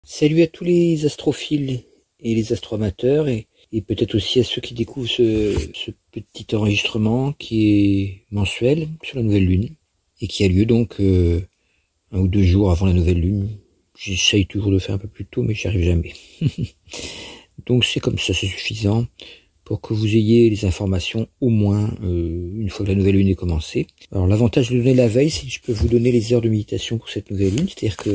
Salut à tous les astrophiles et les astroamateurs et peut-être aussi à ceux qui découvrent ce petit enregistrement qui est mensuel sur la nouvelle lune et qui a lieu donc 1 ou 2 jours avant la nouvelle lune. J'essaye toujours de faire un peu plus tôt mais j'y arrive jamais. Donc c'est comme ça, c'est suffisant pour que vous ayez les informations au moins une fois que la nouvelle lune est commencée. Alors l'avantage de donner la veille, c'est que je peux vous donner les heures de méditation pour cette nouvelle lune, c'est-à-dire que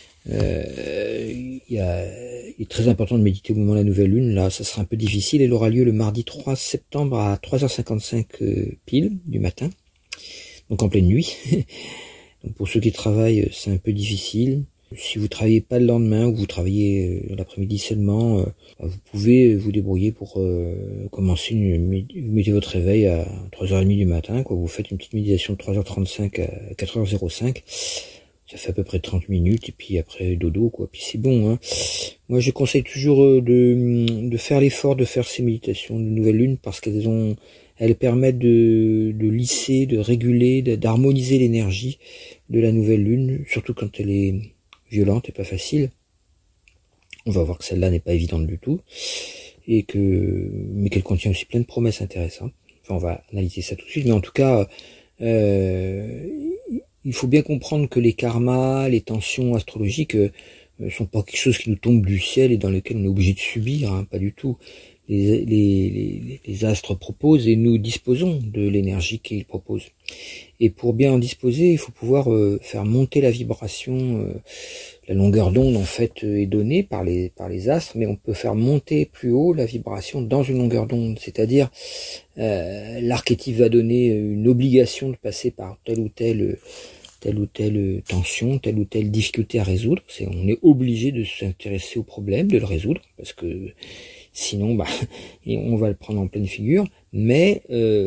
il est très important de méditer au moment de la nouvelle lune. Là, ça sera un peu difficile. Elle aura lieu le mardi 3 septembre à 3h55 pile du matin, donc en pleine nuit. Donc pour ceux qui travaillent, c'est un peu difficile. Si vous travaillez pas le lendemain ou vous travaillez l'après-midi seulement, vous pouvez vous débrouiller pour commencer. Vous mettez votre réveil à 3h30 du matin, quoi. Vous faites une petite méditation de 3h35 à 4h05. Ça fait à peu près 30 minutes et puis après dodo, quoi. Puis c'est bon, hein. Moi je conseille toujours de faire l'effort de faire ces méditations de nouvelle lune parce elles permettent de lisser, de réguler, d'harmoniser l'énergie de la nouvelle lune, surtout quand elle est violente et pas facile. On va voir que celle-là n'est pas évidente du tout mais qu'elle contient aussi plein de promesses intéressantes. Enfin, on va analyser ça tout de suite, mais en tout cas, il faut bien comprendre que les karmas, les tensions astrologiques sont pas quelque chose qui nous tombe du ciel et dans lequel on est obligé de subir, hein, pas du tout. Les astres proposent et nous disposons de l'énergie qu'ils proposent. Et pour bien en disposer, il faut pouvoir faire monter la vibration. La longueur d'onde en fait est donnée par les astres, mais on peut faire monter plus haut la vibration dans une longueur d'onde. C'est-à-dire l'archétype va donner une obligation de passer par telle ou telle tension, telle ou telle difficulté à résoudre. On est obligé de s'intéresser au problème, de le résoudre, parce que sinon, on va le prendre en pleine figure. Mais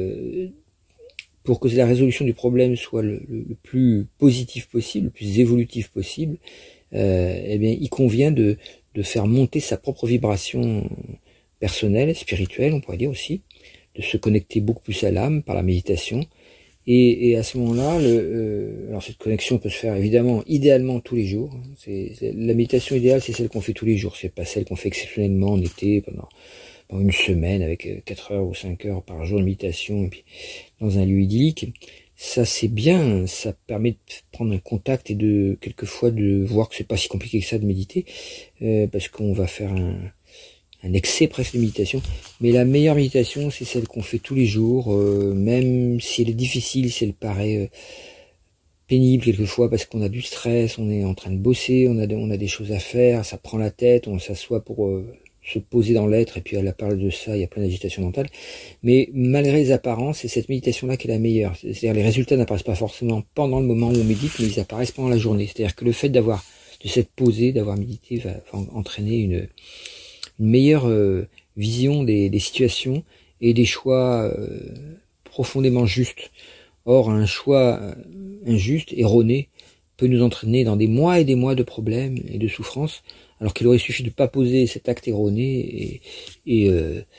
pour que la résolution du problème soit le plus positif possible, le plus évolutif possible, eh bien, il convient de faire monter sa propre vibration personnelle, spirituelle, on pourrait dire aussi, de se connecter beaucoup plus à l'âme par la méditation. Et à ce moment-là, alors cette connexion peut se faire évidemment, idéalement tous les jours. La méditation idéale, c'est celle qu'on fait tous les jours. C'est pas celle qu'on fait exceptionnellement en été pendant une semaine avec 4 heures ou 5 heures par jour de méditation et puis dans un lieu idyllique. Ça c'est bien, ça permet de prendre un contact et quelquefois de voir que c'est pas si compliqué que ça de méditer, parce qu'on va faire un excès presque de méditation. Mais la meilleure méditation, c'est celle qu'on fait tous les jours, même si elle est difficile, si elle paraît pénible quelquefois parce qu'on a du stress, on est en train de bosser, on a des choses à faire, ça prend la tête, on s'assoit pour se poser dans l'être, et puis à la parole de ça, il y a plein d'agitation mentale. Mais malgré les apparences, c'est cette méditation-là qui est la meilleure. C'est-à-dire les résultats n'apparaissent pas forcément pendant le moment où on médite, mais ils apparaissent pendant la journée. C'est-à-dire que le fait de s'être posé, d'avoir médité, va entraîner une meilleure vision des situations et des choix profondément justes. Or, un choix injuste, erroné, peut nous entraîner dans des mois et des mois de problèmes et de souffrances, alors qu'il aurait suffi de pas poser cet acte erroné et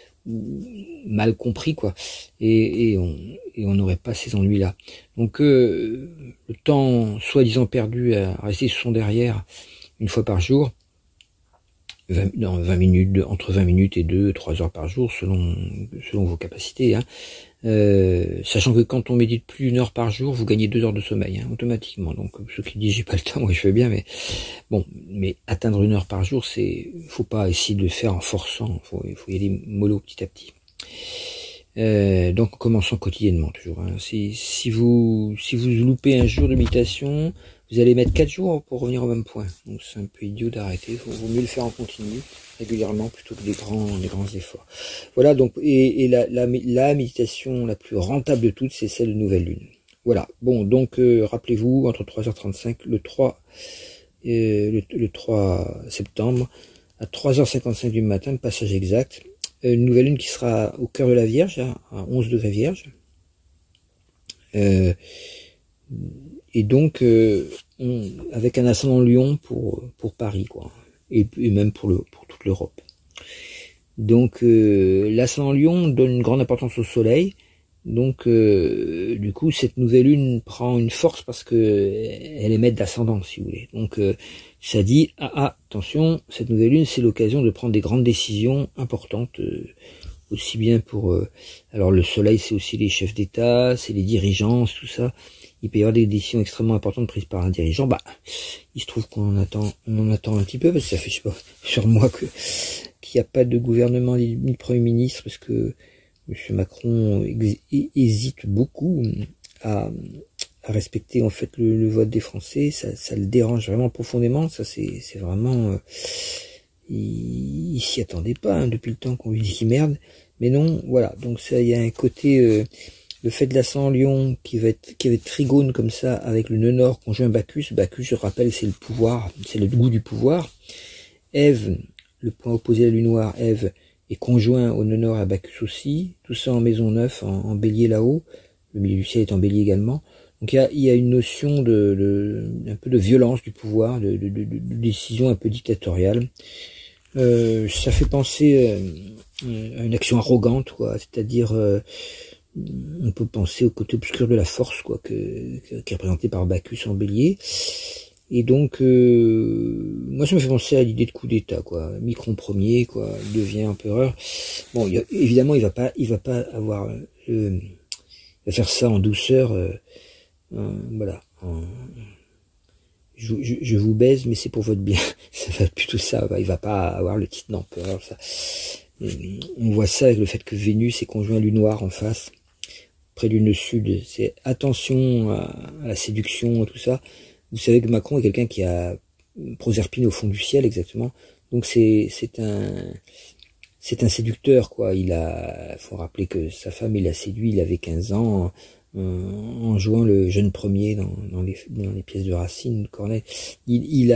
mal compris, quoi. Et on n'aurait pas ces ennuis-là. Donc, le temps soi-disant perdu à rester sur son derrière une fois par jour, 20 minutes, entre 20 minutes et 2-3 heures par jour, selon vos capacités, hein. Sachant que quand on médite plus d'1 heure par jour, vous gagnez 2 heures de sommeil, hein, automatiquement. Donc ceux qui disent j'ai pas le temps, moi je fais bien, mais bon, mais atteindre 1 heure par jour, faut pas essayer de le faire en forçant, il faut y aller mollo petit à petit. Donc en commençant quotidiennement toujours, hein. Si vous loupez un jour de méditation, vous allez mettre 4 jours pour revenir au même point. Donc c'est un peu idiot d'arrêter. Vaut mieux le faire en continu, régulièrement, plutôt que des grands efforts. Voilà, donc, et la méditation la plus rentable de toutes, c'est celle de nouvelle lune. Voilà. Bon, donc, rappelez-vous, entre 3h35, le 3 septembre, à 3h55 du matin, le passage exact. Une nouvelle lune qui sera au cœur de la Vierge, à 11 degrés Vierge. Et donc avec un ascendant Lion pour Paris, quoi, et même pour toute l'Europe. Donc l'ascendant Lion donne une grande importance au Soleil, Donc, du coup, cette nouvelle lune prend une force parce que elle émet de l'ascendant, si vous voulez. Donc, ça dit, attention, cette nouvelle lune, c'est l'occasion de prendre des grandes décisions importantes, aussi bien pour... alors, le soleil, c'est aussi les chefs d'État, c'est les dirigeants, tout ça. Il peut y avoir des décisions extrêmement importantes prises par un dirigeant. Bah, il se trouve qu'on en attend un petit peu, parce que ça fait, je sais pas, sur moi qu'il n'y a pas de gouvernement ni de Premier ministre, parce que M. Macron hésite beaucoup à respecter en fait le vote des Français. Ça le dérange vraiment profondément. Ça, c'est vraiment... il s'y attendait pas, hein, depuis le temps qu'on lui dit qu'il merde. Mais non, voilà. Donc ça, il y a un côté... le fait de l'ascendant Lion qui va être trigone comme ça avec le nœud nord conjoint Bacchus. Bacchus, je rappelle, c'est le pouvoir, c'est le goût du pouvoir. Ève, le point opposé à la lune noire, Ève, est conjoint au nœud nord à Bacchus aussi. Tout ça en maison 9, en bélier là-haut. Le milieu du ciel est en bélier également. Donc il y a une notion un peu de violence du pouvoir, de décision un peu dictatoriale. Ça fait penser à une action arrogante, quoi. C'est-à-dire... on peut penser au côté obscur de la force, quoi, qui est représenté par Bacchus en bélier. Et donc, moi, ça me fait penser à l'idée de coup d'État, quoi. Micron premier, quoi, il devient empereur. Bon, évidemment, il va pas avoir, il va faire ça en douceur, voilà. Je vous baise, mais c'est pour votre bien. Ça va être plutôt ça. Il va pas avoir le titre d'empereur, ça. Et on voit ça avec le fait que Vénus est conjoint à Lune noire en face, près du nœud sud. C'est attention à la séduction, tout ça. Vous savez que Macron est quelqu'un qui a Proserpine au fond du ciel, exactement. Donc c'est un séducteur, quoi. Faut rappeler que sa femme, il l'a séduit, il avait 15 ans, en jouant le jeune premier dans les pièces de Racine, de Corneille. Il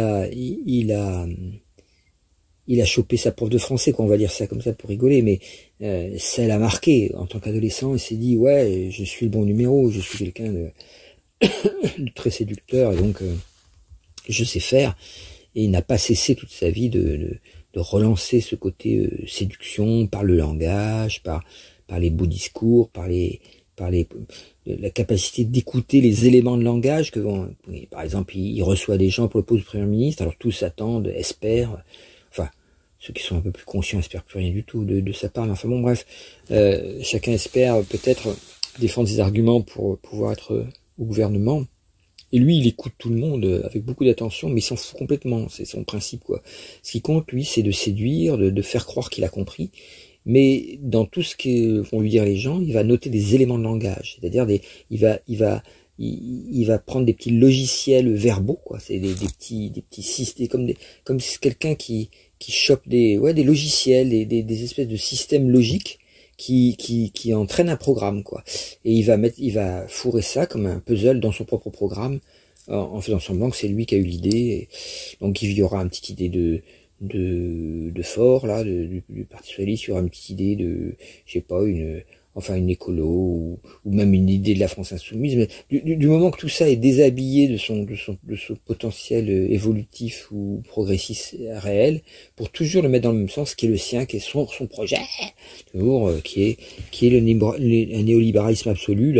a chopé sa prof de français, quoi, on va dire ça comme ça pour rigoler, mais ça l'a marqué. En tant qu'adolescent, il s'est dit, ouais, je suis le bon numéro, je suis quelqu'un de très séducteur, et donc je sais faire. Et il n'a pas cessé toute sa vie de relancer ce côté séduction par le langage, par les beaux discours, par la capacité d'écouter les éléments de langage que par exemple, il reçoit des gens pour le poste de Premier ministre, alors tous attendent, espèrent, enfin, ceux qui sont un peu plus conscients espèrent plus rien du tout de sa part, mais enfin bon, bref, chacun espère peut-être défendre ses arguments pour pouvoir être au gouvernement. Et lui, il écoute tout le monde avec beaucoup d'attention, mais il s'en fout complètement, c'est son principe, quoi. Ce qui compte, lui, c'est de séduire, de faire croire qu'il a compris, mais dans tout ce que vont lui dire les gens, il va noter des éléments de langage, c'est-à-dire il va prendre des petits logiciels verbaux, quoi. C'est des petits systèmes, comme quelqu'un qui chope des logiciels, des espèces de systèmes logiques qui entraîne un programme, quoi. Et il va fourrer ça comme un puzzle dans son propre programme, en faisant semblant que c'est lui qui a eu l'idée. Donc il y aura une petite idée de fort, là, du Parti socialiste, il y aura une petite idée de, je sais pas, une écolo, ou même une idée de la France insoumise, mais du moment que tout ça est déshabillé de son potentiel évolutif ou progressiste réel, pour toujours le mettre dans le même sens, qui est le sien, qui est son projet, toujours, qui est un néolibéralisme absolu,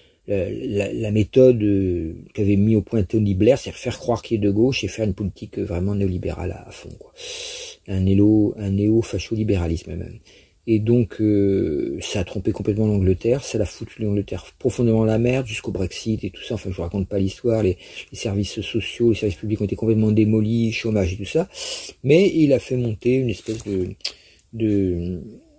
la méthode qu'avait mis au point Tony Blair, c'est faire croire qu'il est de gauche et faire une politique vraiment néolibérale à fond, quoi. Un néo-facho-libéralisme même. Et donc, ça a trompé complètement l'Angleterre, ça l'a foutu l'Angleterre profondément à la merde jusqu'au Brexit et tout ça. Enfin, je vous raconte pas l'histoire, les services sociaux, les services publics ont été complètement démolis, chômage et tout ça. Mais il a fait monter une espèce de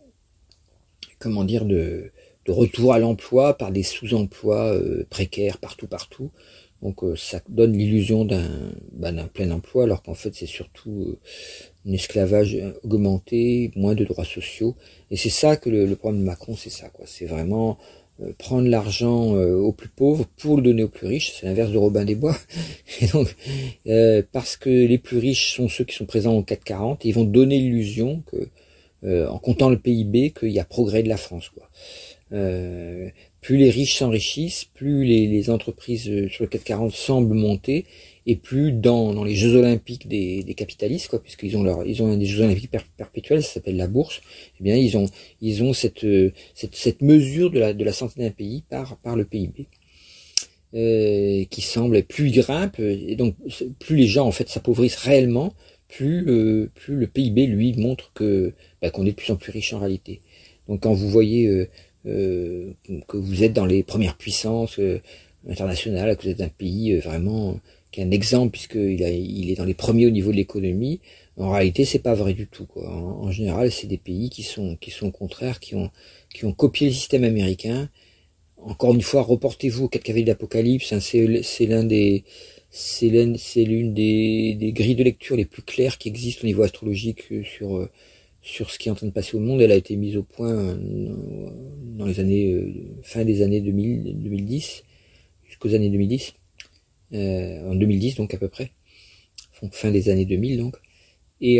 retour à l'emploi par des sous-emplois précaires partout. Donc ça donne l'illusion d'un plein emploi, alors qu'en fait c'est surtout un esclavage augmenté, moins de droits sociaux. Et c'est ça que le problème de Macron, c'est ça, quoi. C'est vraiment prendre l'argent aux plus pauvres pour le donner aux plus riches. C'est l'inverse de Robin des Bois. Et donc parce que les plus riches sont ceux qui sont présents au 440, et ils vont donner l'illusion que en comptant le PIB, qu'il y a progrès de la France, quoi. plus les riches s'enrichissent, plus les entreprises sur le CAC 40 semblent monter, et plus dans les Jeux Olympiques des capitalistes, quoi, puisqu'ils ont des Jeux Olympiques perpétuels, ça s'appelle la bourse. Eh bien, ils ont cette mesure de la santé d'un pays par le PIB. Qui semble, plus il grimpe, et donc plus les gens en fait s'appauvrissent réellement, plus le PIB lui montre qu'on est de plus en plus riche en réalité. Donc quand vous voyez que vous êtes dans les premières puissances internationales, que vous êtes un pays vraiment qui est un exemple puisqu'il est dans les premiers au niveau de l'économie, en réalité c'est pas vrai du tout, quoi. En général c'est des pays qui sont au contraire, qui ont copié le système américain. Encore une fois, reportez-vous aux 4 cavaliers d'Apocalypse, hein, c'est l'une des grilles de lecture les plus claires qui existent au niveau astrologique sur ce qui est en train de passer au monde. Elle a été mise au point dans les années fin des années 2010 jusqu'aux années 2010, en 2010 donc à peu près, fin des années 2000 donc, et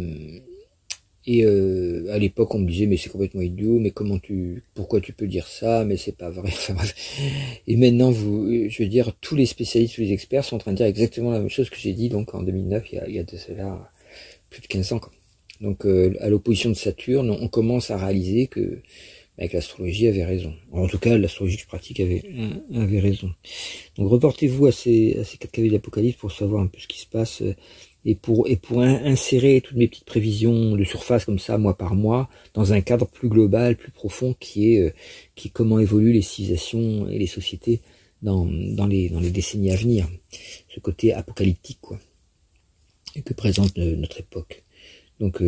à l'époque, on me disait, mais c'est complètement idiot, mais pourquoi tu peux dire ça, mais c'est pas vrai. Enfin, bref. Et maintenant, je veux dire, tous les spécialistes, tous les experts sont en train de dire exactement la même chose que j'ai dit, donc, en 2009, il y a de cela plus de 15 ans, quoi. Donc, à l'opposition de Saturne, on commence à réaliser que l'astrologie avait raison. En tout cas, l'astrologie que je pratique avait raison. Donc, reportez-vous à ces 4 cavaliers d'Apocalypse pour savoir un peu ce qui se passe, et pour insérer toutes mes petites prévisions de surface comme ça, mois par mois, dans un cadre plus global, plus profond, qui est comment évoluent les civilisations et les sociétés dans les décennies à venir. Ce côté apocalyptique, quoi, que présente notre époque. Donc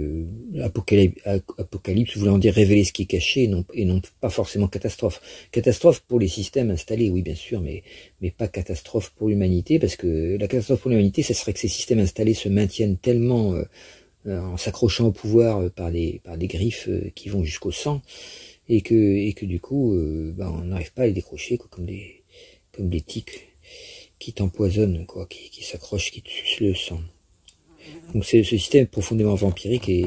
apocalypse voulant dire révéler ce qui est caché, et non pas forcément catastrophe. Catastrophe pour les systèmes installés, oui bien sûr, mais pas catastrophe pour l'humanité, parce que la catastrophe pour l'humanité, ça serait que ces systèmes installés se maintiennent tellement en s'accrochant au pouvoir par des griffes qui vont jusqu'au sang, et que du coup on n'arrive pas à les décrocher, quoi, comme des tiques qui t'empoisonnent, quoi, qui s'accrochent, qui te sucent le sang. Donc ce système est profondément vampirique, et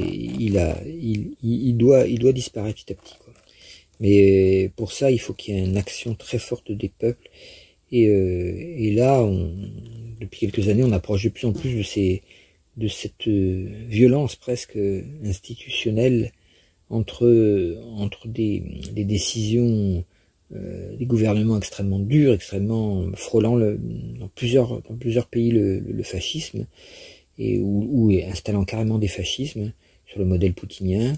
il doit disparaître petit à petit, quoi. Mais pour ça, il faut qu'il y ait une action très forte des peuples. Et là, depuis quelques années, on approche de plus en plus de cette violence presque institutionnelle entre des décisions des gouvernements extrêmement durs, extrêmement frôlant dans plusieurs pays le fascisme, ou installant carrément des fascismes sur le modèle poutinien,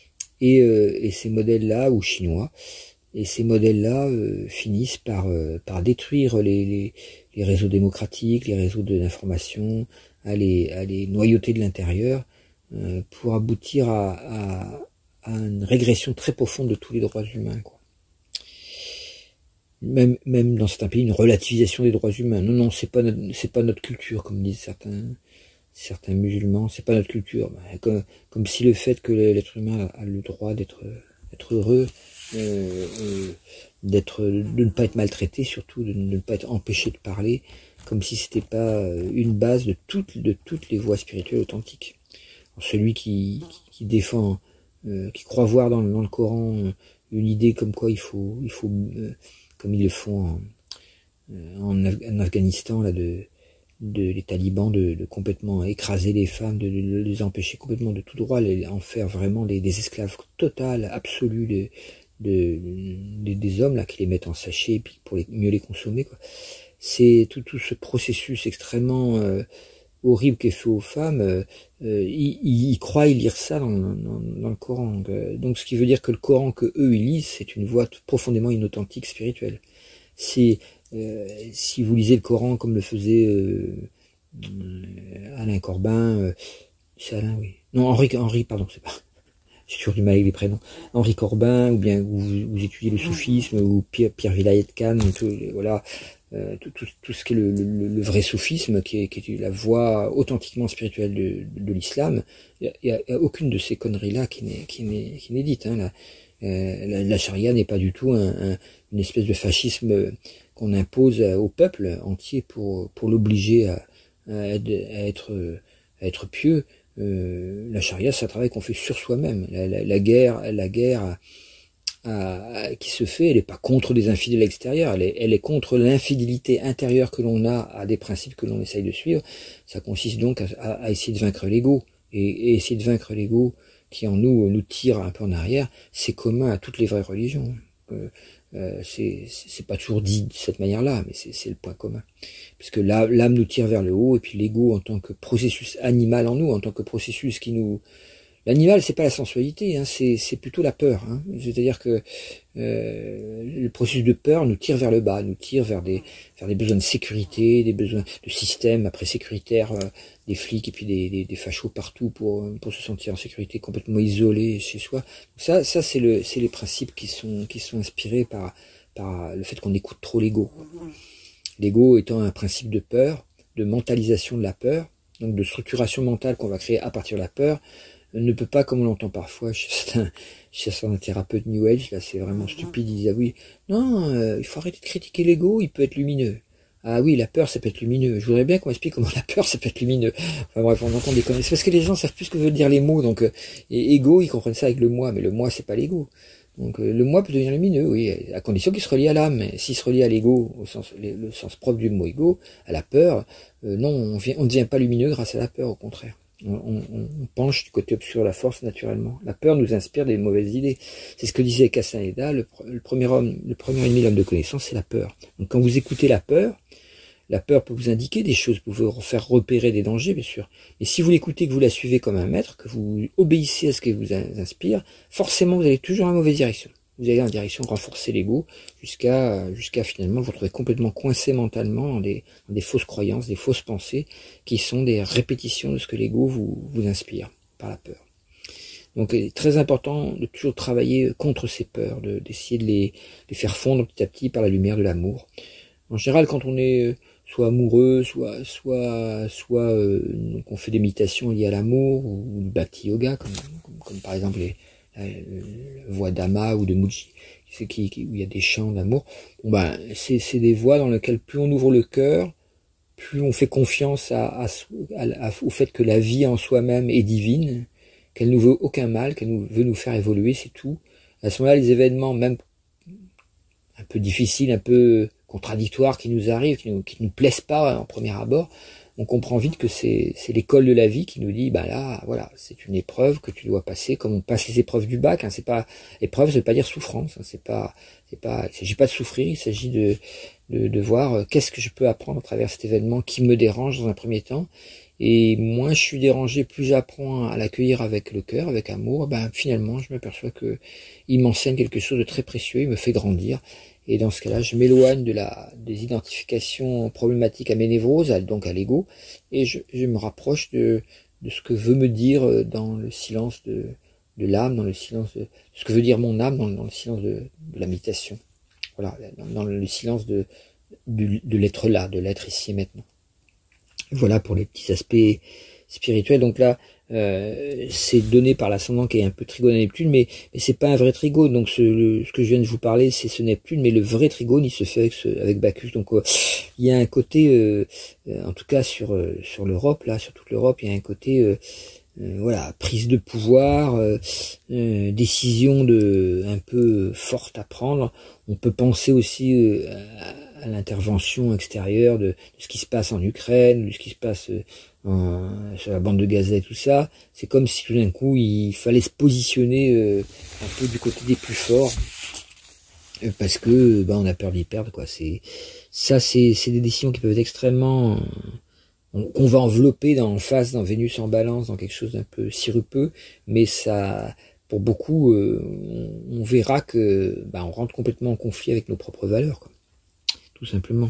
et ces modèles-là, ou chinois, et ces modèles-là finissent par détruire les réseaux démocratiques, les réseaux d'information, à les noyauter de l'intérieur, pour aboutir à une régression très profonde de tous les droits humains, quoi. Même dans certains pays, une relativisation des droits humains. Non, c'est pas notre culture, comme disent certains musulmans, c'est pas notre culture. Comme si le fait que l'être humain a le droit d'être heureux, de ne pas être maltraité, surtout de ne pas être empêché de parler, comme si c'était pas une base de toutes les voies spirituelles authentiques. Alors, celui qui défend, qui croit voir dans le Coran une idée comme quoi il faut comme ils le font en Afghanistan, là, les talibans, de complètement écraser les femmes, de les empêcher complètement de tout droit, en faire vraiment des esclaves totales, absolus des hommes, là, qui les mettent en sachet, et puis pour mieux les consommer, quoi. C'est tout ce processus extrêmement horrible qui est fait aux femmes. Ils croient lire ça dans le Coran. Donc ce qui veut dire que le Coran que eux ils lisent, c'est une voie profondément inauthentique spirituelle. Si vous lisez le Coran comme le faisait Alain Corbin, c'est Alain, oui. Non, Henri, pardon, c'est pas. J'ai toujours du mal avec les prénoms. Henri Corbin, ou bien vous étudiez le soufisme, ou Pierre Vilayet Khan, voilà, tout ce qui est le vrai soufisme, qui est la voie authentiquement spirituelle de l'islam. Il y a aucune de ces conneries-là qui n'est dite, hein, là. La charia n'est pas du tout une espèce de fascisme qu'on impose au peuple entier pour l'obliger à être pieux. La charia, c'est un travail qu'on fait sur soi-même. La guerre qui se fait, elle n'est pas contre des infidèles extérieurs, elle est contre l'infidélité intérieure que l'on a à des principes que l'on essaye de suivre. Ça consiste donc à essayer de vaincre l'ego. Et essayer de vaincre l'ego qui en nous tire un peu en arrière, c'est commun à toutes les vraies religions. C'est pas toujours dit de cette manière-là, mais c'est le point commun. Parce que l'âme nous tire vers le haut, et puis l'ego en tant que processus animal en nous, en tant que processus qui nous... L'animal, c'est pas la sensualité, hein, c'est plutôt la peur. Hein. C'est-à-dire que le processus de peur nous tire vers le bas, nous tire vers des besoins de sécurité, des besoins de système après sécuritaire, des flics et puis des fachos partout pour se sentir en sécurité, complètement isolé chez soi. Ça c'est les principes qui sont inspirés par le fait qu'on écoute trop l'ego. L'ego étant un principe de peur, de mentalisation de la peur, donc de structuration mentale qu'on va créer à partir de la peur, ne peut pas, comme on l'entend parfois chez certains thérapeutes New Age, là c'est vraiment stupide, ils disent ah oui, non, il faut arrêter de critiquer l'ego, il peut être lumineux. Ah oui, la peur ça peut être lumineux. Je voudrais bien qu'on m'explique comment la peur ça peut être lumineux. Enfin bref, on entend des conneries. C'est parce que les gens savent plus ce que veulent dire les mots, donc et ego, ils comprennent ça avec le moi, mais le moi c'est pas l'ego. Donc le moi peut devenir lumineux, oui, à condition qu'il se relie à l'âme. Mais s'il se relie à l'ego, au sens le sens propre du mot ego, à la peur, non, on ne devient pas lumineux grâce à la peur, au contraire. On penche du côté obscur de la force naturellement. La peur nous inspire des mauvaises idées. C'est ce que disait Castaneda, le premier ennemi de l'homme de connaissance, c'est la peur. Donc quand vous écoutez la peur peut vous indiquer des choses, vous vous faire repérer des dangers, bien sûr. Et si vous l'écoutez, que vous la suivez comme un maître, que vous obéissez à ce qu'elle vous inspire, forcément vous allez toujours dans la mauvaise direction. Vous allez en direction de renforcer l'ego jusqu'à finalement vous retrouver complètement coincé mentalement dans des fausses croyances, des fausses pensées qui sont des répétitions de ce que l'ego vous inspire par la peur. Donc il est très important de toujours travailler contre ces peurs, d'essayer de les faire fondre petit à petit par la lumière de l'amour. En général, quand on est soit amoureux, soit donc on fait des méditations liées à l'amour ou du bhakti yoga, comme par exemple la voix d'Ama ou de Muji, où il y a des chants d'amour. Bon ben, c'est des voix dans lesquelles plus on ouvre le cœur, plus on fait confiance au fait que la vie en soi-même est divine, qu'elle nous veut aucun mal, qu'elle veut nous faire évoluer, c'est tout. À ce moment-là, les événements, même un peu difficiles, un peu contradictoires qui nous arrivent, qui nous plaisent pas en premier abord, on comprend vite que c'est l'école de la vie qui nous dit, ben là, voilà, c'est une épreuve que tu dois passer, comme on passe les épreuves du bac, hein, c'est pas, épreuve, ça veut pas dire souffrance, hein, il s'agit pas de souffrir, il s'agit de voir qu'est-ce que je peux apprendre à travers cet événement qui me dérange dans un premier temps, et moins je suis dérangé, plus j'apprends à l'accueillir avec le cœur, avec amour, ben finalement, je m'aperçois que il m'enseigne quelque chose de très précieux, il me fait grandir. Et dans ce cas-là, je m'éloigne des identifications problématiques à mes névroses, donc à l'ego, et je me rapproche de ce que veut me dire dans le silence de l'âme, dans le silence de ce que veut dire mon âme, dans le silence de la méditation. Voilà, dans le silence de l'être là, de l'être ici et maintenant. Voilà pour les petits aspects spirituels. Donc là, c'est donné par l'ascendant qui est un peu trigone à Neptune, mais c'est pas un vrai trigone. Donc ce que je viens de vous parler, c'est ce Neptune, mais le vrai trigone, il se fait avec Bacchus. Donc il y a un côté, en tout cas sur l'Europe, là, sur toute l'Europe, il y a un côté voilà, prise de pouvoir, décision un peu forte à prendre. On peut penser aussi à l'intervention extérieure de ce qui se passe en Ukraine, de ce qui se passe sur la bande de Gaza et tout ça. C'est comme si tout d'un coup il fallait se positionner un peu du côté des plus forts parce que on a peur d'y perdre, quoi. C'est des décisions qui peuvent être extrêmement qu'on va envelopper en face dans Vénus en balance, dans quelque chose d'un peu sirupeux, mais ça, pour beaucoup, on verra que on rentre complètement en conflit avec nos propres valeurs, quoi. Tout simplement.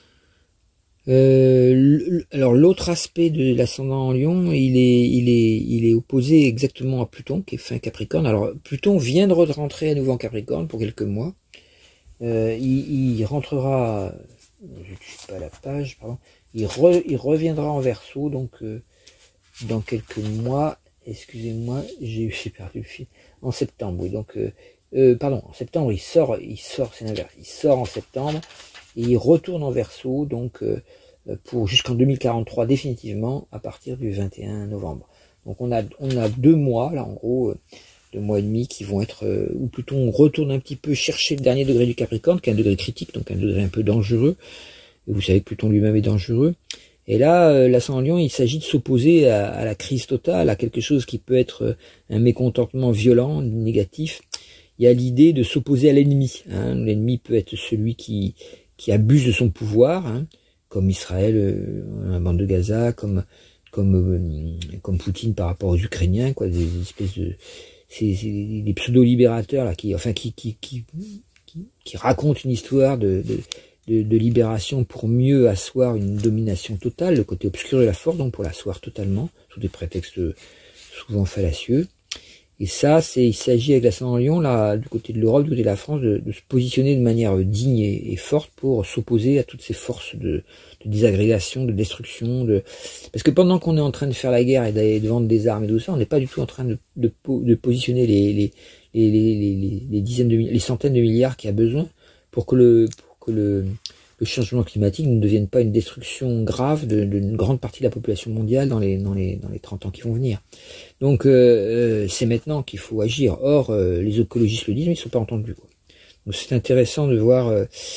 Alors l'autre aspect de l'ascendant en Lion, il est opposé exactement à Pluton, qui est fin Capricorne. Alors Pluton vient de rentrer à nouveau en Capricorne pour quelques mois. Il rentrera, je ne suis pas à la page, pardon. Il reviendra en Verseau, donc dans quelques mois. Excusez-moi, j'ai perdu le fil. En septembre, oui. Donc, en septembre, il sort, c'est l'inverse. Il sort en septembre et il retourne en Verseau, donc pour jusqu'en 2043 définitivement, à partir du 21 novembre. Donc on a 2 mois là, en gros, mois et demi qui vont être, ou plutôt on retourne un petit peu chercher le dernier degré du Capricorne, qui est un degré critique, donc un degré un peu dangereux. Vous savez que Pluton lui-même est dangereux. Et là, l'ascendant Lion, il s'agit de s'opposer à la crise totale, à quelque chose qui peut être un mécontentement violent, négatif. Il y a l'idée de s'opposer à l'ennemi. Hein. L'ennemi peut être celui qui abuse de son pouvoir, hein, comme Israël, la bande de Gaza, comme Poutine par rapport aux Ukrainiens, quoi, des espèces de, c'est des pseudo-libérateurs là, qui racontent une histoire de libération pour mieux asseoir une domination totale, le côté obscur de la force, donc pour l'asseoir totalement, sous des prétextes souvent fallacieux. Et ça, il s'agit avec l'ascendant Lion, là, du côté de l'Europe, du côté de la France, de se positionner de manière digne et forte pour s'opposer à toutes ces forces de désagrégation, de destruction, parce que pendant qu'on est en train de faire la guerre et de vendre des armes et tout ça, on n'est pas du tout en train de positionner les dizaines les centaines de milliards qu'il y a besoin pour que le changement climatique ne devienne pas une destruction grave d'une grande partie de la population mondiale dans les 30 ans qui vont venir. Donc c'est maintenant qu'il faut agir. Or, les écologistes le disent, mais ils ne sont pas entendus, quoi. Donc c'est intéressant de voir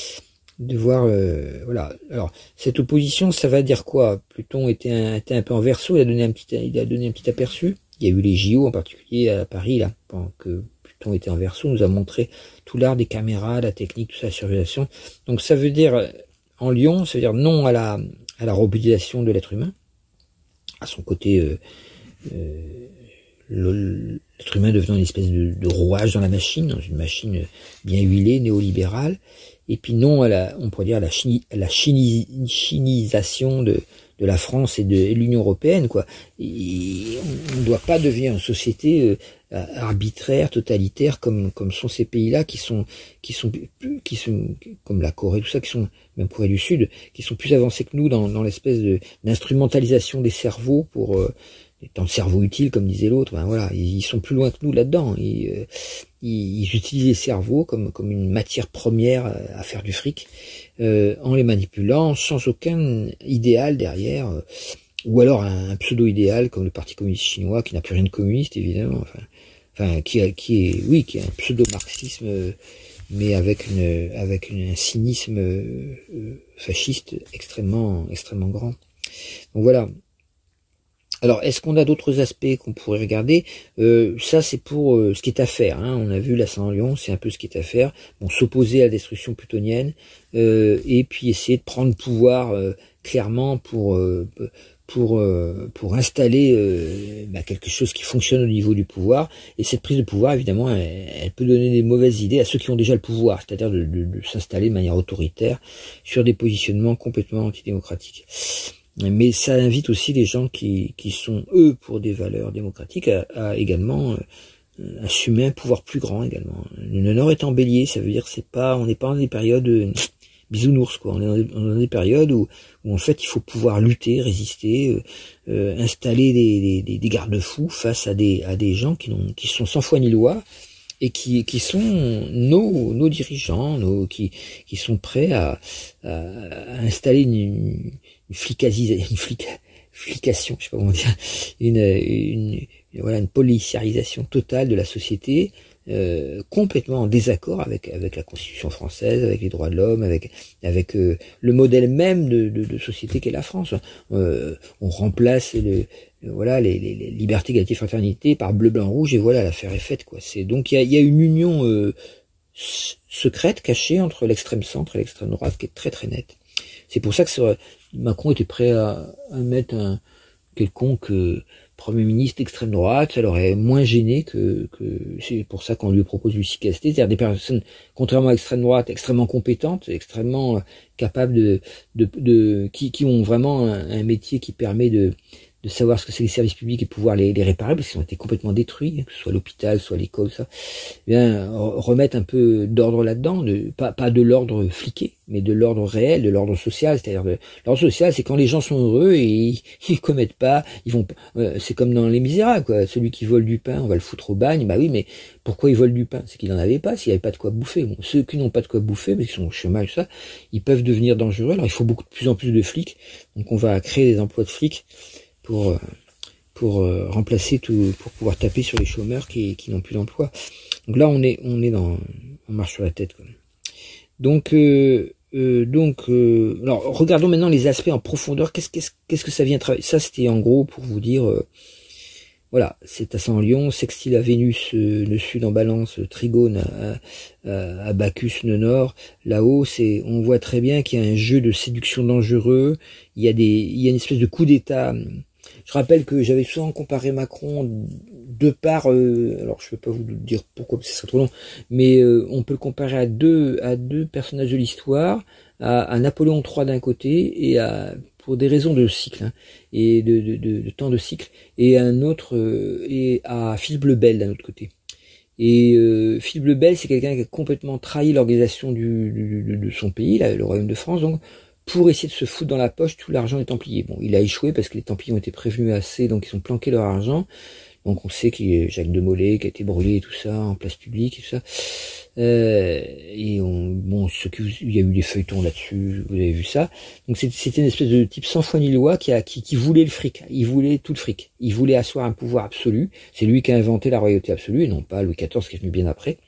voilà. Alors cette opposition, ça va dire quoi? Pluton était un peu en Verseau, il a donné un petit aperçu. Il y a eu les JO en particulier à Paris là, pendant que Pluton était en Verseau, nous a montré tout l'art des caméras, la technique, tout ça, la surveillation. Donc ça veut dire, en Lion, ça veut dire non à la robotisation de l'être humain, à son côté, l'être humain devenant une espèce de rouage dans une machine bien huilée, néolibérale, et puis non on pourrait dire la chinisation de la France et de l'Union européenne, quoi. Et on ne doit pas devenir une société arbitraire, totalitaire, comme sont ces pays-là qui sont comme la Corée, tout ça, qui sont, même Corée du Sud, qui sont plus avancés que nous dans l'espèce d'instrumentalisation des cerveaux pour dans le cerveau utile, comme disait l'autre. Ben voilà, ils sont plus loin que nous là-dedans. Ils utilisent les cerveaux comme une matière première à faire du fric, en les manipulant sans aucun idéal derrière, ou alors un pseudo-idéal comme le Parti communiste chinois qui n'a plus rien de communiste évidemment, enfin qui est un pseudo-marxisme, mais avec un cynisme fasciste extrêmement grand. Donc voilà. Alors, est-ce qu'on a d'autres aspects qu'on pourrait regarder? Ça, c'est pour ce qui est à faire. Hein. On a vu l'ascendant Lion, c'est un peu ce qui est à faire. Bon, s'opposer à la destruction plutonienne, et puis essayer de prendre le pouvoir clairement pour installer quelque chose qui fonctionne au niveau du pouvoir. Et cette prise de pouvoir, évidemment, elle peut donner des mauvaises idées à ceux qui ont déjà le pouvoir, c'est-à-dire de s'installer de manière autoritaire sur des positionnements complètement antidémocratiques. Mais ça invite aussi les gens qui sont, eux, pour des valeurs démocratiques, à également assumer un pouvoir plus grand également. Le Nord est en bélier, ça veut dire on n'est pas dans des périodes bisounours, quoi. On est dans des périodes où en fait il faut pouvoir lutter, résister, installer des garde-fous face à des gens qui sont sans foi ni loi, et qui sont nos dirigeants, qui sont prêts à installer une flication, je sais pas comment dire, une policiarisation totale de la société, complètement en désaccord avec la Constitution française, avec les droits de l'homme, avec le modèle même de société qu'est la France. On remplace les libertés, égalité, fraternité par bleu, blanc, rouge, et voilà, l'affaire est faite, quoi. Donc il y a une union secrète, cachée entre l'extrême centre et l'extrême droite qui est très très nette. C'est pour ça que Macron était prêt à mettre un quelconque Premier ministre d'extrême droite. Ça l'aurait moins gêné que c'est pour ça qu'on lui propose l'efficacité, c'est-à-dire des personnes, contrairement à l'extrême droite, extrêmement compétentes, extrêmement capables qui ont vraiment un métier qui permet de savoir ce que c'est les services publics et pouvoir les réparer, parce qu'ils ont été complètement détruits, que ce soit l'hôpital, soit l'école, ça. Eh bien, remettre un peu d'ordre là-dedans, pas de l'ordre fliqué, mais de l'ordre réel, de l'ordre social. C'est-à-dire l'ordre social, c'est quand les gens sont heureux et ils commettent pas, c'est comme dans Les Misérables, quoi. Celui qui vole du pain, on va le foutre au bagne. Bah oui, mais pourquoi il vole du pain? C'est qu'il en avait pas, s'il n'y avait pas de quoi bouffer. Bon, ceux qui n'ont pas de quoi bouffer, parce qu'ils sont au chômage, ça, ils peuvent devenir dangereux. Alors il faut de plus en plus de flics. Donc on va créer des emplois de flics remplacer tout, pour pouvoir taper sur les chômeurs qui n'ont plus d'emploi. Donc là, on marche sur la tête, quoi. Donc, alors regardons maintenant les aspects en profondeur. Qu'est-ce que ça vient travailler? Ça, c'était en gros pour vous dire, voilà, c'est ascendant Lion, sextile à Vénus, le Sud en Balance, trigone à Bacchus le Nord. Là-haut, on voit très bien qu'il y a un jeu de séduction dangereux. Il y a une espèce de coup d'État. Je rappelle que j'avais souvent comparé Macron de par, alors je ne peux pas vous dire pourquoi, parce que ce serait trop long, mais on peut le comparer à deux personnages de l'histoire, à Napoléon III d'un côté et pour des raisons de cycle, hein, et de temps de cycle, et un autre et à Philippe le Bel d'un autre côté. Et Philippe le Bel, c'est quelqu'un qui a complètement trahi l'organisation de son pays, là, le Royaume de France, donc pour essayer de se foutre dans la poche tout l'argent des Templiers. Bon, il a échoué parce que les Templiers ont été prévenus assez, donc ils ont planqué leur argent. Donc on sait qu'il y a Jacques de Molay qui a été brûlé et tout ça, en place publique et tout ça. Il y a eu des feuilletons là-dessus, vous avez vu ça. Donc c'était une espèce de type sans foi ni loi qui voulait le fric. Il voulait tout le fric. Il voulait asseoir un pouvoir absolu. C'est lui qui a inventé la royauté absolue, et non pas Louis XIV qui est venu bien après.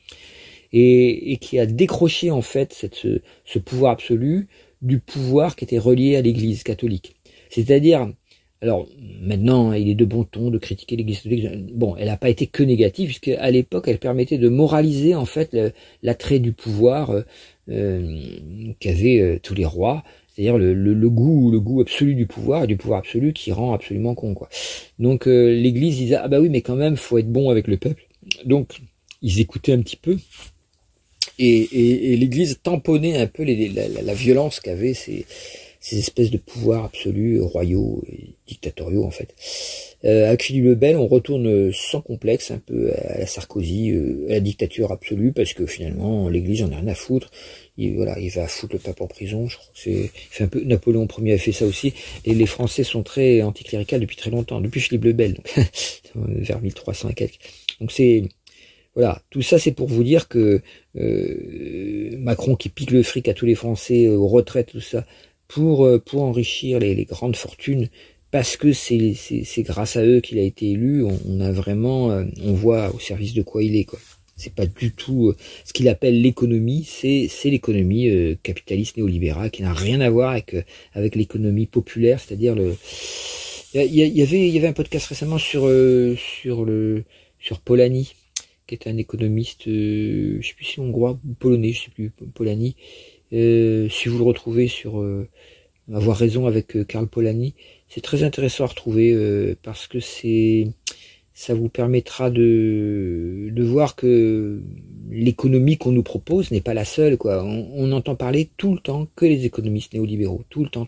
Et qui a décroché en fait ce pouvoir absolu du pouvoir qui était relié à l'Église catholique. C'est-à-dire, alors maintenant il est de bon ton de critiquer l'Église catholique. Bon, elle n'a pas été que négative, puisque à l'époque elle permettait de moraliser en fait l'attrait du pouvoir qu'avaient tous les rois, c'est-à-dire le goût absolu du pouvoir, et du pouvoir absolu qui rend absolument con, quoi. Donc l'Église disait, ah bah oui, mais quand même faut être bon avec le peuple. Donc ils écoutaient un petit peu. Et l'Église tamponnait un peu la violence qu'avaient ces espèces de pouvoirs absolus, royaux et dictatoriaux en fait. Avec Philippe le Bel, on retourne sans complexe un peu à la Sarkozy, à la dictature absolue, parce que finalement l'Église en a rien à foutre. Il va foutre le pape en prison. Je crois que il fait un peu, Napoléon Ier a fait ça aussi. Et les Français sont très anticléricales depuis très longtemps, depuis Philippe le Bel, donc vers 1300 et quelques. Donc voilà, tout ça c'est pour vous dire que Macron qui pique le fric à tous les Français, aux retraites, tout ça, pour enrichir les grandes fortunes, parce que c'est grâce à eux qu'il a été élu. On a vraiment, on voit au service de quoi il est, quoi. C'est pas du tout ce qu'il appelle l'économie, c'est l'économie capitaliste néolibérale qui n'a rien à voir avec l'économie populaire, c'est-à-dire il y avait un podcast récemment sur Polanyi, qui est un économiste, je sais plus si hongrois ou polonais, je sais plus, Polanyi. Si vous le retrouvez sur Avoir raison avec Karl Polanyi, c'est très intéressant à retrouver parce que ça vous permettra de voir que l'économie qu'on nous propose n'est pas la seule, quoi. On entend parler tout le temps que les économistes néolibéraux, tout le temps.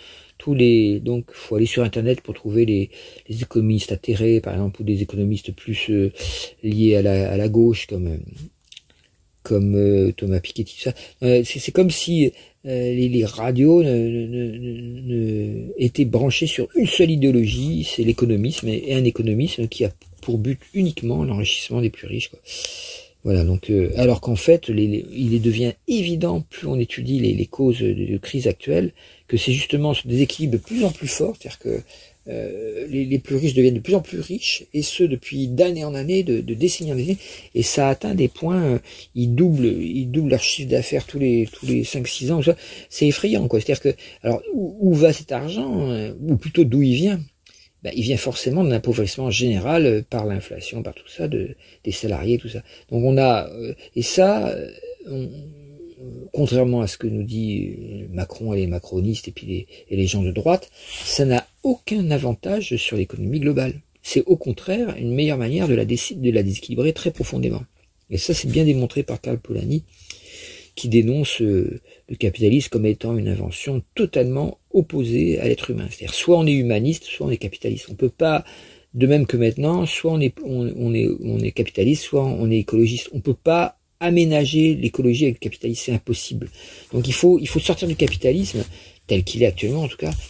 Donc faut aller sur internet pour trouver les économistes atterrés, par exemple, ou des économistes plus liés à la gauche, comme Thomas Piketty, tout ça. C'est comme si les radios étaient branchées sur une seule idéologie, c'est l'économisme, et un économisme qui a pour but uniquement l'enrichissement des plus riches, quoi. Voilà, donc alors qu'en fait, il devient évident, plus on étudie les causes de crise actuelle, que c'est justement ce déséquilibre de plus en plus fort, c'est-à-dire que les plus riches deviennent de plus en plus riches, et ce depuis d'année en année, de décennie en décennie, et ça atteint des points, ils doublent leur chiffre d'affaires tous les 5-6 ans, c'est effrayant, quoi. C'est-à-dire que, alors, où va cet argent, ou plutôt d'où il vient? Ben, il vient forcément de l'appauvrissement général par l'inflation, par tout ça, des salariés, tout ça. Donc on a, et ça, contrairement à ce que nous dit Macron et les macronistes et les gens de droite, ça n'a aucun avantage sur l'économie globale. C'est au contraire une meilleure manière de la déséquilibrer très profondément. Et ça, c'est bien démontré par Karl Polanyi, qui dénonce le capitalisme comme étant une invention totalement opposée à l'être humain. C'est-à-dire, soit on est humaniste, soit on est capitaliste. On peut pas, de même que maintenant, soit on est capitaliste, soit on est écologiste. On peut pas aménager l'écologie avec le capitalisme, c'est impossible. Donc il faut sortir du capitalisme, tel qu'il est actuellement en tout cas,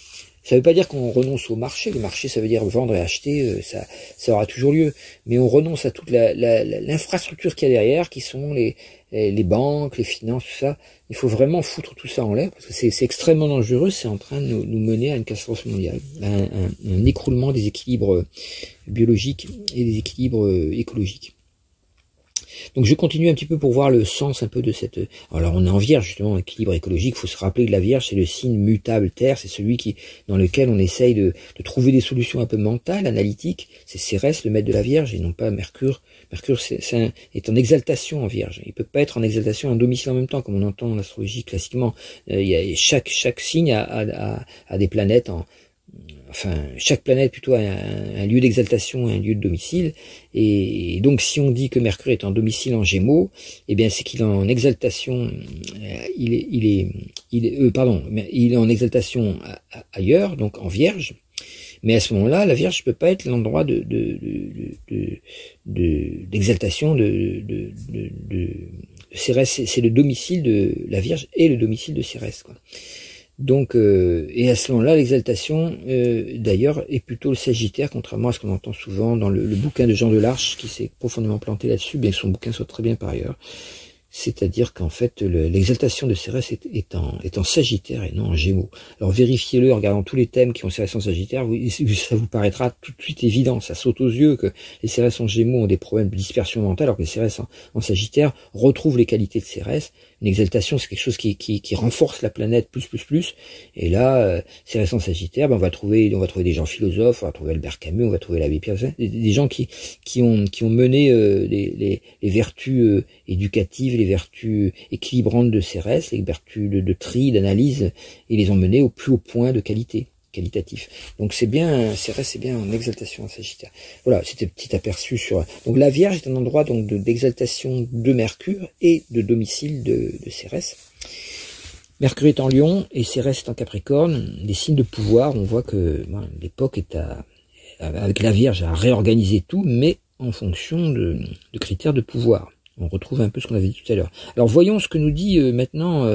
Ça veut pas dire qu'on renonce au marché. Le marché, ça veut dire vendre et acheter, ça aura toujours lieu. Mais on renonce à toute l'infrastructure qu'il y a derrière, qui sont les banques, les finances, tout ça. Il faut vraiment foutre tout ça en l'air, parce que c'est extrêmement dangereux. C'est en train de nous mener à une catastrophe mondiale, un écroulement des équilibres biologiques et des équilibres écologiques. Donc je continue un petit peu pour voir le sens un peu de cette... Alors on est en Vierge, justement, équilibre écologique. Il faut se rappeler que la Vierge, c'est le signe mutable Terre, c'est celui dans lequel on essaye de trouver des solutions un peu mentales, analytiques. C'est Cérès, le maître de la Vierge, et non pas Mercure. Mercure est en exaltation en Vierge. Il peut pas être en exaltation et en domicile en même temps, comme on entend en astrologie classiquement. Chaque signe a des planètes chaque planète plutôt a un lieu d'exaltation et un lieu de domicile, et donc si on dit que Mercure est en domicile en Gémeaux, eh bien c'est qu'il est en exaltation, il est en exaltation ailleurs, donc en Vierge. Mais à ce moment-là, la Vierge ne peut pas être l'endroit d'exaltation de Cérès. C'est le domicile de la Vierge et le domicile de Cérès, quoi. Donc, et à ce moment-là, l'exaltation, d'ailleurs, est plutôt le Sagittaire, contrairement à ce qu'on entend souvent dans le bouquin de Jean de Larche, qui s'est profondément planté là-dessus, bien que son bouquin soit très bien par ailleurs. C'est-à-dire qu'en fait, l'exaltation de Cérès est en Sagittaire et non en Gémeaux. Alors vérifiez-le en regardant tous les thèmes qui ont Cérès en Sagittaire, ça vous paraîtra tout de suite évident, ça saute aux yeux que les Cérès en Gémeaux ont des problèmes de dispersion mentale, alors que les Cérès en Sagittaire retrouvent les qualités de Cérès. Une exaltation, c'est quelque chose qui renforce la planète plus. Et là, Cérès en Sagittaire, on va trouver des gens philosophes, on va trouver Albert Camus, on va trouver l'abbé Pierre, des gens qui ont mené les vertus éducatives, les vertus équilibrantes de Cérès, les vertus de tri, d'analyse, et les ont menées au plus haut point de qualitatif. Donc c'est bien, Cérès c'est bien en exaltation en Sagittaire. Voilà, c'était un petit aperçu sur... Donc la Vierge est un endroit donc d'exaltation de Mercure et de domicile de Cérès. Mercure est en Lion et Cérès est en Capricorne, des signes de pouvoir. On voit que l'époque est avec la Vierge à réorganiser tout, mais en fonction de critères de pouvoir. On retrouve un peu ce qu'on avait dit tout à l'heure. Alors voyons ce que nous dit maintenant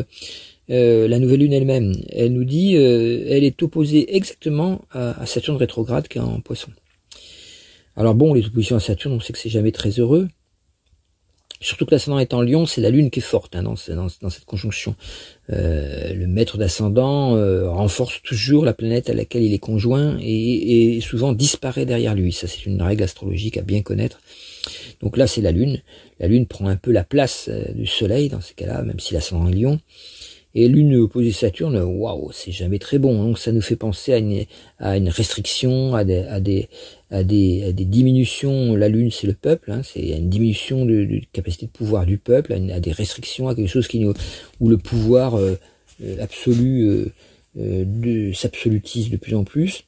la nouvelle lune elle-même. Elle nous dit, elle est opposée exactement à Saturne rétrograde qui est en Poisson. Alors bon, les oppositions à Saturne, on sait que c'est jamais très heureux. Surtout que l'ascendant est en Lion, c'est la lune qui est forte dans cette conjonction. Le maître d'ascendant renforce toujours la planète à laquelle il est conjoint et souvent disparaît derrière lui. Ça, c'est une règle astrologique à bien connaître. Donc là, c'est la lune. La lune prend un peu la place du soleil dans ces cas-là, même si l'ascendant est Lion. Et lune opposée Saturne, waouh, c'est jamais très bon. Donc ça nous fait penser à une restriction, à des diminutions. La lune, c'est le peuple, c'est une diminution de capacité de pouvoir du peuple, à des restrictions, à quelque chose où le pouvoir absolu s'absolutise de plus en plus.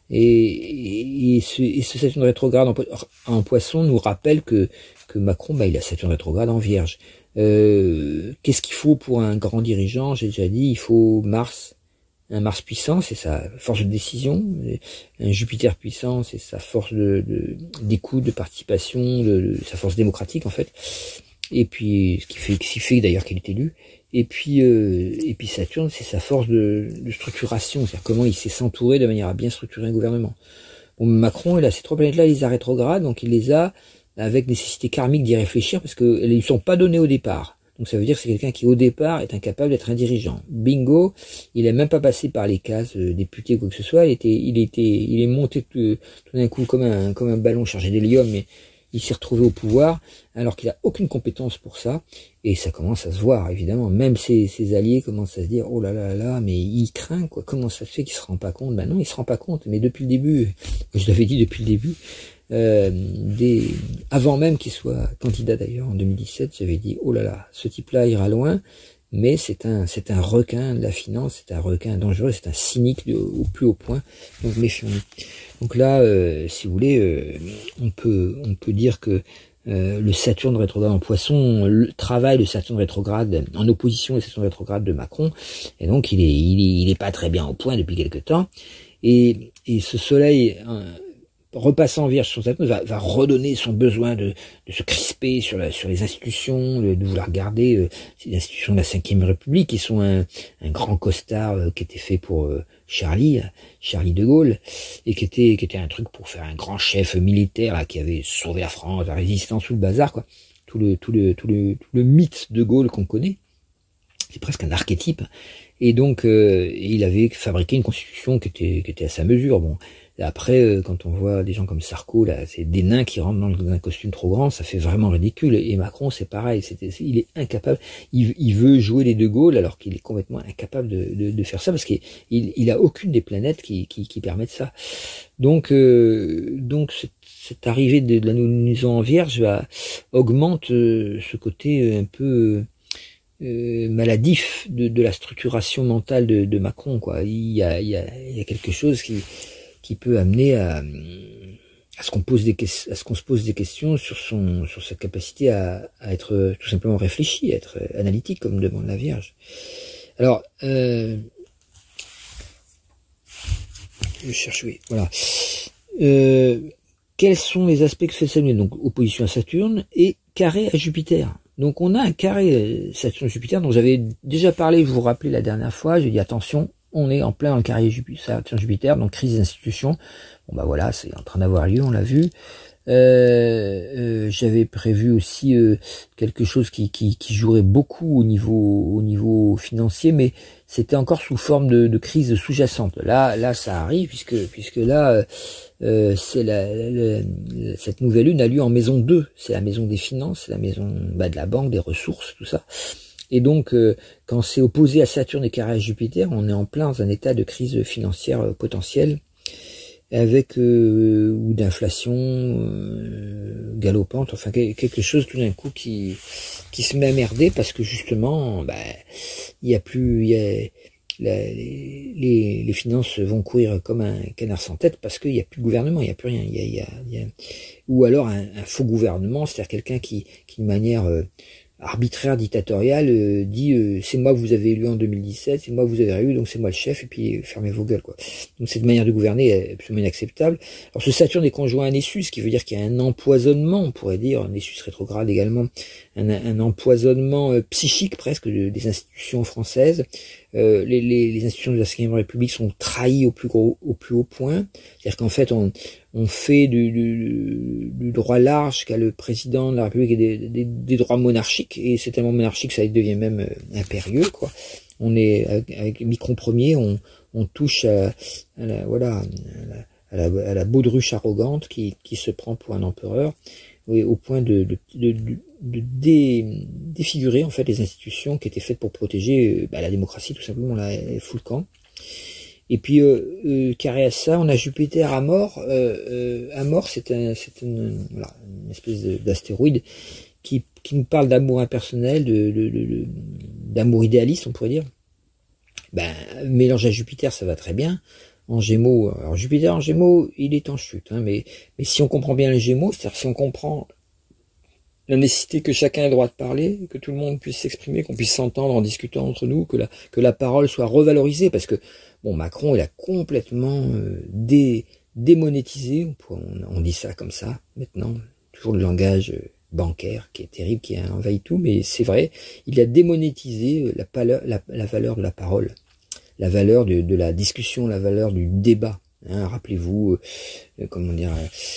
Et ce Saturne rétrograde en Poisson nous rappelle que Macron, il a Saturne rétrograde en Vierge. Qu'est-ce qu'il faut pour un grand dirigeant? J'ai déjà dit, il faut un Mars puissant, c'est sa force de décision, un Jupiter puissant, c'est sa force d'écoute, de participation, sa force démocratique en fait. Et puis ce qui fait d'ailleurs qu'il est élu. Et puis Saturne, c'est sa force de structuration, c'est-à-dire comment il sait s'entourer de manière à bien structurer un gouvernement. Bon, Macron, il a ces trois planètes-là, il les a rétrogrades, donc il les a avec nécessité karmique d'y réfléchir, parce qu'elles ne lui sont pas données au départ. Donc ça veut dire que c'est quelqu'un qui, au départ, est incapable d'être un dirigeant. Bingo, il n'est même pas passé par les cases député ou quoi que ce soit, il est monté tout d'un coup comme un ballon chargé d'hélium, mais il s'est retrouvé au pouvoir, alors qu'il a aucune compétence pour ça, et ça commence à se voir, évidemment. Même ses alliés commencent à se dire, oh là là là, mais il craint, quoi. Comment ça se fait qu'il se rend pas compte? Ben non, il se rend pas compte, mais depuis le début, je l'avais dit depuis le début, avant même qu'il soit candidat d'ailleurs en 2017, j'avais dit, oh là là, ce type-là ira loin, mais c'est un requin de la finance, c'est un requin dangereux, c'est un cynique au plus haut point, donc méfions-nous. Donc là, si vous voulez, on peut dire que le Saturne rétrograde en Poisson travaille le Saturne rétrograde en opposition au Saturne rétrograde de Macron, et donc il est pas très bien au point depuis quelque temps, et ce soleil repassant en Vierge sur Saturne va redonner son besoin de se crisper sur les institutions, de vouloir garder ces institutions de la Ve République qui sont un grand costard qui était fait pour Charlie de Gaulle, et qui était un truc pour faire un grand chef militaire là, qui avait sauvé la France, la résistance, tout le bazar, quoi. Tout le mythe de Gaulle qu'on connaît. C'est presque un archétype. Et donc, il avait fabriqué une constitution qui était à sa mesure. Bon, après, quand on voit des gens comme Sarko, là, c'est des nains qui rentrent dans un costume trop grand, ça fait vraiment ridicule. Et Macron, c'est pareil. Il est incapable. Il veut jouer les De Gaulle alors qu'il est complètement incapable de faire ça parce qu'il a aucune des planètes qui permettent ça. Donc cette arrivée de la lunaison en Vierge augmente ce côté un peu maladif de la structuration mentale de Macron, quoi. Il y a quelque chose qui peut amener à ce qu'on se pose des questions sur sa capacité à être tout simplement réfléchi, à être analytique, comme demande la Vierge. Alors, je cherche, oui, voilà. Quels sont les aspects que fait Saturne? Donc, opposition à Saturne et carré à Jupiter. Donc, on a un carré Saturne-Jupiter dont j'avais déjà parlé, vous vous rappelez la dernière fois, j'ai dit attention, on est en plein dans le carré Saturne-Jupiter, donc crise des institutions. Bon bah voilà, c'est en train d'avoir lieu, on l'a vu. J'avais prévu aussi quelque chose qui jouerait beaucoup au niveau financier, mais c'était encore sous forme de crise sous-jacente. Là, ça arrive puisque là, cette nouvelle lune a lieu en maison 2. C'est la maison des finances, c'est la maison de la banque, des ressources, tout ça. Et donc, quand c'est opposé à Saturne et carré à Jupiter, on est en plein dans un état de crise financière potentielle, avec ou d'inflation galopante, enfin quelque chose tout d'un coup qui se met à merder parce que justement, les finances vont courir comme un canard sans tête parce qu'il n'y a plus de gouvernement, il n'y a plus rien, ou alors un faux gouvernement, c'est-à-dire quelqu'un qui de manière arbitraire, dictatorial, dit c'est moi que vous avez élu en 2017, c'est moi que vous avez réélu, donc c'est moi le chef, et puis fermez vos gueules, quoi. Donc cette manière de gouverner est absolument inacceptable. Alors ce Saturne est conjoint à Nessus, ce qui veut dire qu'il y a un empoisonnement, on pourrait dire, Nessus rétrograde également, un empoisonnement psychique presque des institutions françaises. Les institutions de la Ve République sont trahies au plus haut point. C'est-à-dire qu'en fait, on fait du droit large qu'a le président de la République et des droits monarchiques, et c'est tellement monarchique que ça devient même impérieux, quoi. On est avec Micron Ier, on touche à la baudruche arrogante qui se prend pour un empereur, au point de défigurer en fait les institutions qui étaient faites pour protéger la démocratie, tout simplement. Là, elle fout le camp. Et puis carré à ça, on a Jupiter à mort. À mort, c'est une espèce d'astéroïde qui nous parle d'amour impersonnel, d'amour idéaliste, on pourrait dire. Mélange à Jupiter, ça va très bien. En Gémeaux, alors Jupiter en Gémeaux, il est en chute, hein, mais si on comprend bien les Gémeaux, c'est-à-dire si on comprend la nécessité que chacun ait le droit de parler, que tout le monde puisse s'exprimer, qu'on puisse s'entendre en discutant entre nous, que la parole soit revalorisée, parce que bon, Macron, il a complètement démonétisé, on dit ça comme ça maintenant, toujours le langage bancaire qui est terrible, qui a envahi tout, mais c'est vrai, il a démonétisé la valeur de la parole, la valeur de la discussion, la valeur du débat. Hein, rappelez-vous, comment dire,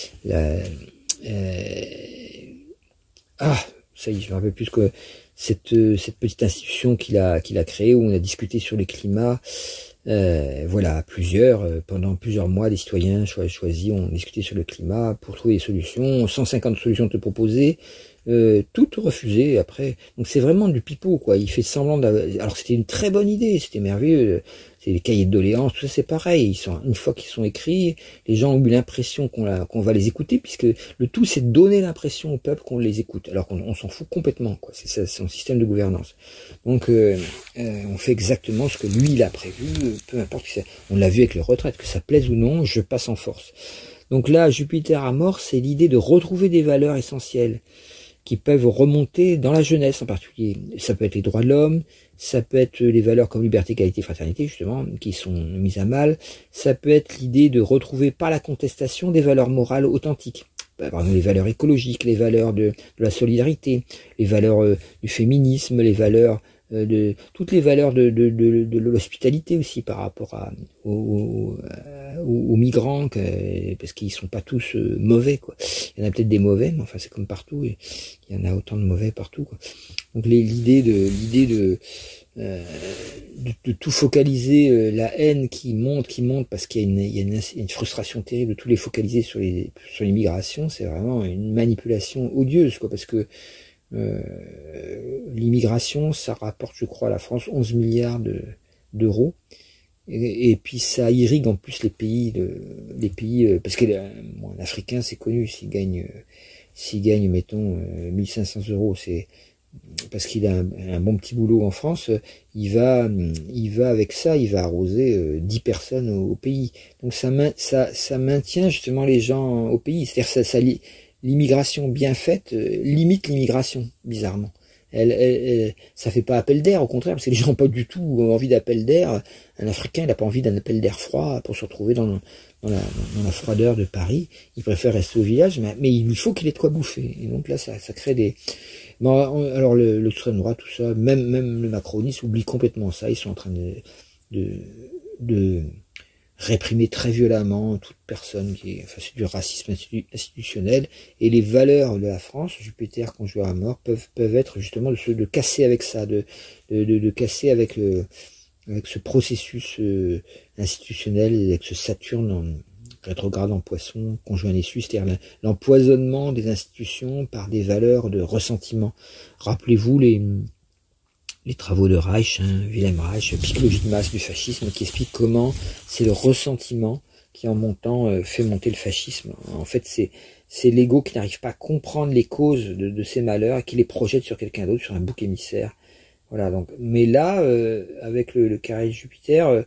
ça y est, je me rappelle plus que cette petite institution qu'il a créée, où on a discuté sur les climats. Voilà, pendant plusieurs mois, des citoyens choisis ont discuté sur le climat pour trouver des solutions, 150 solutions te proposer, toutes refusées après. Donc c'est vraiment du pipeau, quoi. Il fait semblant alors c'était une très bonne idée, c'était merveilleux. C'est les cahiers de doléances, tout ça c'est pareil. Une fois qu'ils sont écrits, les gens ont eu l'impression qu'on va les écouter, puisque le tout c'est de donner l'impression au peuple qu'on les écoute, alors qu'on s'en fout complètement, quoi. C'est son système de gouvernance. Donc on fait exactement ce que lui il a prévu, peu importe. On l'a vu avec les retraites, que ça plaise ou non, je passe en force. Donc là, Jupiter à mort, c'est l'idée de retrouver des valeurs essentielles qui peuvent remonter dans la jeunesse en particulier. Ça peut être les droits de l'homme, ça peut être les valeurs comme liberté, égalité, fraternité, justement, qui sont mises à mal. Ça peut être l'idée de retrouver par la contestation des valeurs morales authentiques. Par exemple, les valeurs écologiques, les valeurs de la solidarité, les valeurs du féminisme, les valeurs de toutes les valeurs de l'hospitalité aussi par rapport aux migrants, parce qu'ils sont pas tous mauvais, quoi. Il y en a peut-être des mauvais, mais enfin c'est comme partout, et il y en a autant de mauvais partout, quoi. Donc l'idée de tout focaliser, la haine qui monte parce qu'il y a une frustration terrible, de tout les focaliser sur l'immigration, c'est vraiment une manipulation odieuse, quoi, parce que l'immigration, ça rapporte, je crois, à la France 11 milliards d'euros, et puis ça irrigue en plus les pays, parce que bon, un Africain, c'est connu, s'il gagne, mettons, 1500 euros, c'est parce qu'il a un bon petit boulot en France, il va avec ça, il va arroser 10 personnes au pays. Donc ça maintient justement les gens au pays. C'est-à-dire l'immigration bien faite limite l'immigration, bizarrement. Ça fait pas appel d'air, au contraire, parce que les gens n'ont pas du tout envie d'appel d'air. Un Africain, il n'a pas envie d'un appel d'air froid pour se retrouver dans la froideur de Paris. Il préfère rester au village, mais il faut qu'il ait de quoi bouffer. Et donc là, ça crée des... Bon, alors l'extrême droite, tout ça, même le macronisme oublie complètement ça. Ils sont en train de réprimer très violemment toute personne c'est du racisme institutionnel, et les valeurs de la France, Jupiter conjugué à mort, peuvent être justement de casser avec ça, de casser avec ce processus institutionnel, avec ce Saturne rétrograde en Poisson, conjoint à Nessus, c'est-à-dire l'empoisonnement des institutions par des valeurs de ressentiment. Rappelez-vous les travaux de Reich, Wilhelm Reich, Psychologie de masse du fascisme, qui explique comment c'est le ressentiment qui, en montant, fait monter le fascisme. En fait, c'est l'ego qui n'arrive pas à comprendre les causes de ces malheurs et qui les projette sur quelqu'un d'autre, sur un bouc émissaire. Voilà. Donc, mais là, avec le carré de Jupiter,